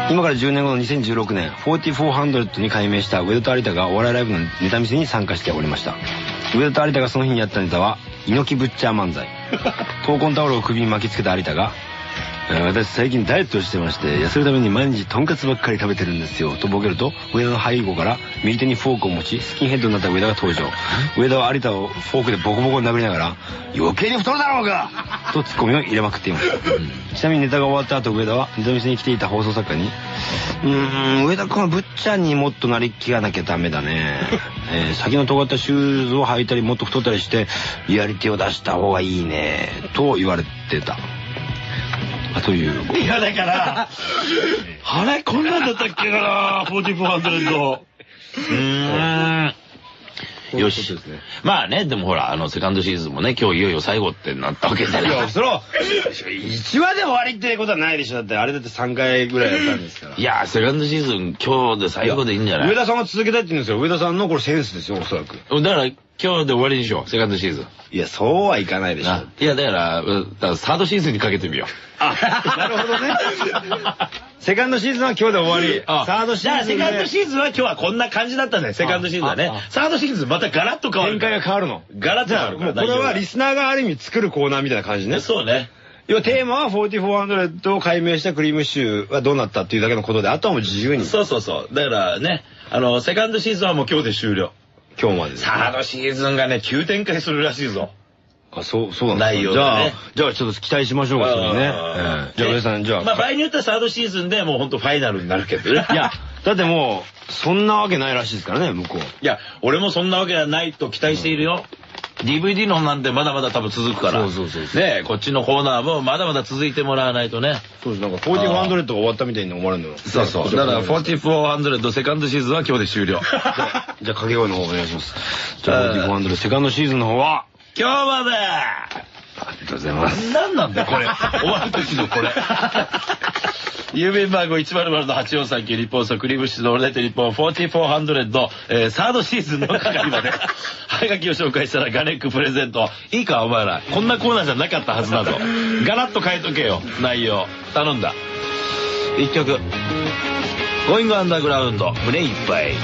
今からじゅうねんごのにせんじゅうろくねん、フォーティーフォーハンドレッドに改名した上田と有田がお笑いライブのネタ見せに参加しておりました。上田と有田がその日にやったネタは、猪木ブッチャー漫才。闘魂タオルを首に巻きつけた有田が、私最近ダイエットをしてまして、痩せるために毎日とんかつばっかり食べてるんですよとボケると、上田の背後から右手にフォークを持ちスキンヘッドになった上田が登場。上田は有田をフォークでボコボコに殴りながら、余計に太るだろうがとツッコミを入れまくっていました。ちなみにネタが終わった後、上田はネタ見せに来ていた放送作家に、うーん上田君はブッチャーにもっとなりきらなきゃダメだね、えー、先の尖ったシューズを履いたりもっと太ったりしてリアリティを出した方がいいねと言われてたという。 いやだからあれこんなんだったっけかな、フォーティーフォーハンドレッド。うーんよし。まあね、でもほら、あの、セカンドシーズンもね、今日いよいよ最後ってなったわけだよ。いや、 その、いちわで終わりってことはないでしょ。だって、あれだってさんかいぐらいやったんですから。 いや、セカンドシーズン今日で最後でいいんじゃない？ 上田さんが続けたいって言うんですよ。上田さんのこれセンスですよ、おそらく。 だから、今日で終わりにしよう、セカンドシーズン。 いや、そうはいかないでしょ。 いや、だから、だからサードシーズンにかけてみよう。 あ、なるほどね。セカンドシーズンは今日で終わり。サードシーズンで。 セカンドシーズンは今日はこんな感じだったね。セカンドシーズンはね。サードシーズンまたガラッと変わる。 展開が変わるの。 ガラッと変わる。 もうこれはリスナーがある意味作るコーナーみたいな感じね。 そうね。 要はテーマはフォーティーフォーハンドレッドを解明したクリームシチューはどうなったっていうだけのことで、あとはもう自由に。 そうそうそう。だからね、あの、セカンドシーズンはもう今日で終了。 今日まで。 サードシーズンがね、急展開するらしいぞ。 あ、そう、そうなんですか。じゃあ、じゃあちょっと期待しましょうか、それね。じゃあ上さん、じゃあ。 まあ場合によってはサードシーズンでもうほんとファイナルになるけどね。 いや、だってもう、そんなわけないらしいですからね、向こう。 いや、俺もそんなわけはないと期待しているよ。ディーブイディー の方なんてまだまだ多分続くから。 そうそうそう。 ね、こっちのコーナーもまだまだ続いてもらわないとね。 そうです、なんかフォーティーフォーハンドレッドが終わったみたいに思われるのよ。 そうそう。だからフォーティーフォーハンドレッドセカンドシーズンは今日で終了。 じゃあ掛け声の方お願いします。じゃあフォーティーフォーハンドレッドセカンドシーズンの方は今日まで。 ありがとうございます。 何なんだこれ。終わる時のこれ。郵便番号 いちまるまるのはちよんさんきゅう 日本クリームシチューのオールナイト日本フォーティーフォーハンドレッド、えー、サードシーズンの係まではがきを紹介したらガネックプレゼント。いいかお前ら、こんなコーナーじゃなかったはずだぞ。ガラッと変えとけよ内容。頼んだ。いっきょくゴーイングアンダーグラウンド胸いっぱい。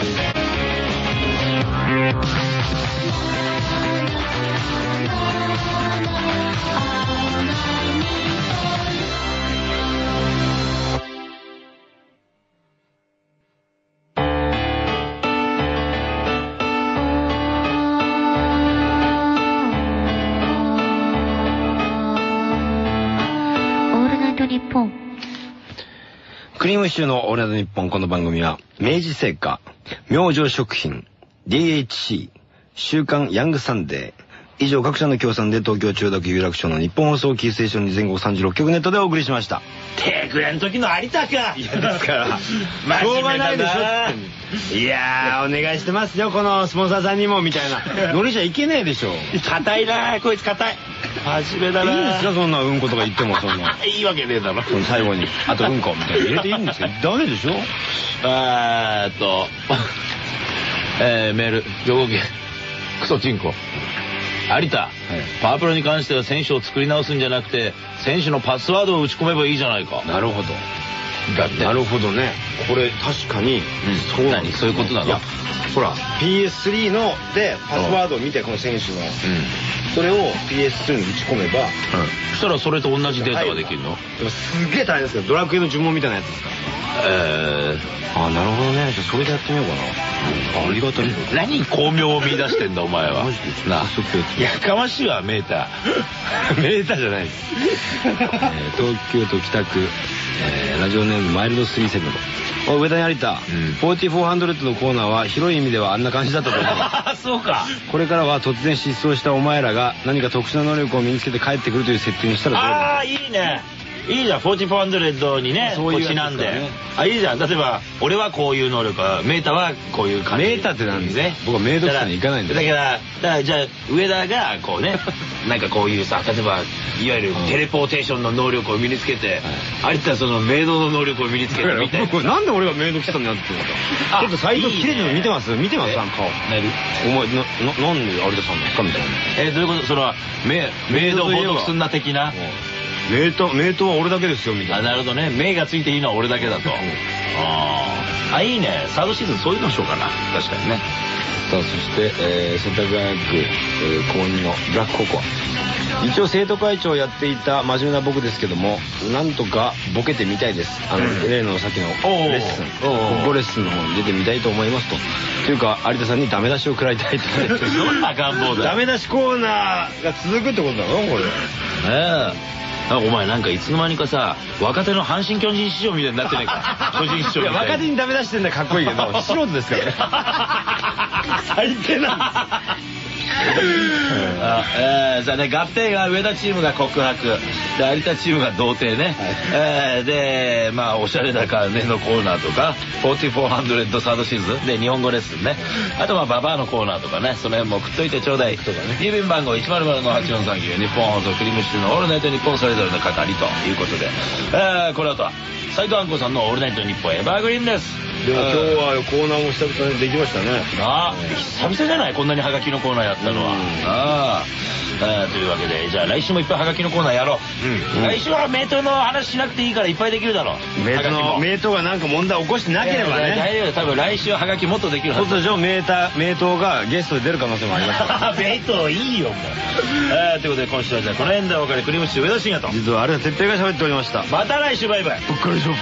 クリームシチューのオールナイトニッポン。この番組は明治製菓、明星食品、ディーエイチシー、週刊ヤングサンデー以上各社の協賛で東京千代田区有楽町の日本放送キーステーションに全国さんじゅうろっきょくネットでお送りしました。 手くれん時の有田か。いやですからしょうがないでしょ。いやーお願いしてますよ、このスポンサーさんにもみたいなノリじゃいけねえでしょ。 硬いなこいつ、硬い。真面目だな。 いいんですかそんなうんことか言っても。そんないいわけねえだろ。 その最後にあとうんこみたいな入れていいんですよ。ダメでしょ。 えーっとえー、メール兵庫県クソチンコ有田、はい、パワープロに関しては選手を作り直すんじゃなくて選手のパスワードを打ち込めばいいじゃないか。 なるほど。 だってなるほどね。これ確かに、うん、 そうなんです。そういうことなの。いやほら ピーエススリー のでパスワードを見てこの選手の、うん、それを ピーエススリー に打ち込めば、うん、 そしたらそれと同じデータができるの。 でもすげえ大変ですけどドラクエの呪文みたいなやつですか。 えー、あなるほどね。じゃあそれでやってみようかな。うん、ありがたい。 何巧妙を見出してんだお前は。 マジでな。 やかましいわメーター。メーターじゃないです。えー、東京都北区、えー、ラジオネームマイルドスリーセブン。上田に有田、うん、フォーティーフォーハンドレッドのコーナーは広い意味ではあんな感じだったと思う。 そうか。 これからは突然失踪したお前らが何か特殊な能力を身につけて帰ってくるという設定にしたらどうだ。 ああいいね。いいじゃん。フォーティーフォーハンドレッドにねこっちなんで、あいいじゃん。例えば俺はこういう能力、メータはこういう感じ。 メータってなんですね。僕はメイド室に行かないんだ。 だからだからじゃあ上田がこうねなんかこういうさ、例えばいわゆるテレポーテーションの能力を身につけて、有田はそのメイドの能力を身につけてみたいな。 なんで俺がメイド喫茶になってるんだ。ちょっとサイト切れてるの見てます。見てます。顔。お前ななんで有田さんですかみたいな。 えどういうこと。それはメイドをボトクすんな的な。 名刀、名刀は俺だけですよ、みたいな。 あ、なるほどね。名がついていいのは俺だけだと。ああ、いいね。サードシーズンそういうのしようかな。確かにね。 さあ、そして、えー、世田谷区、えー、公認のブラックココア。一応生徒会長をやっていた真面目な僕ですけども、なんとかボケてみたいです。あの、うん、例のさっきのレッスン、国語レッスンの方に出てみたいと思いますと。というか、有田さんにダメ出しを食らいたいと。 どんな願望だよ。 ダメ出しコーナーが続くってことだろ、これ。ねえ。お前なんかいつの間にかさ、若手の阪神巨人師匠みたいになってねえか。巨人師匠みたいな。 いや、若手にダメ出してんだかっこいいけど、素人ですからね。最低なんです。 あ、えー、じゃあね、合併が上田チームが告白で、有田チームが童貞ね、はい、えー、でまあおしゃれだからねのコーナーとかよんじゅうよんひゃくサードシーズンで日本語レッスンね、あとまあババアのコーナーとかね、その辺も送っといてちょうだいとかね。郵便番号 いちまるまるのはちよんさんきゅう 日本放送クリームシチューのオールナイトニッポンそれぞれの係ということで、えー、この後は斉藤杏子さんのオールナイトニッポンエバーグリーンです。 でも今日はコーナーも久々にできましたね。 ああ、久々じゃない、こんなにハガキのコーナーやったのは。ああ、というわけでじゃあ来週もいっぱいハガキのコーナーやろう。来週は名刀の話しなくていいからいっぱいできるだろう。 名刀の名刀がなんか問題起こしてなければね。 大丈夫、多分来週はハガキもっとできるはず。 そうでしょ、名刀名刀がゲストで出る可能性もありますから。 名刀いいよもう。えー、ということで今週はじゃあこの辺でお別れ、クリームシチュー上田晋也と。 実はあれは哲平が喋っておりました。 また来週、バイバイ。 ぶっかりしょ。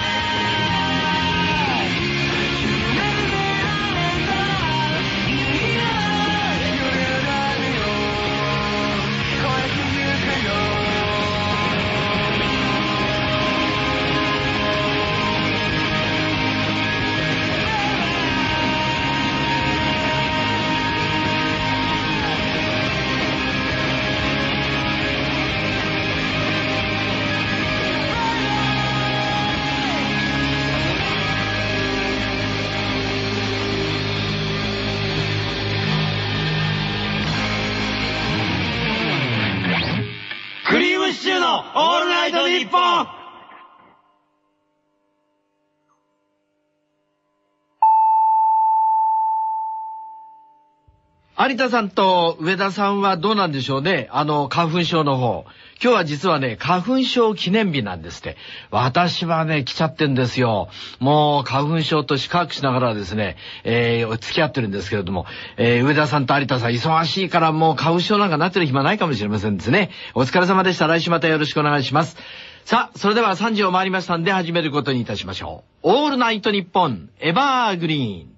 クリームシチューのオールナイトニッポン。 有田さんと上田さんはどうなんでしょうね。あの、花粉症の方。今日は実はね、花粉症記念日なんですって。私はね、来ちゃってんですよ。もう、花粉症と四角しながらですね、えー、付き合ってるんですけれども、えー、上田さんと有田さん忙しいからもう花粉症なんかなってる暇ないかもしれませんですね。お疲れ様でした。来週またよろしくお願いします。さあ、それではさんじを回りましたんで始めることにいたしましょう。オールナイトニッポンエバーグリーン。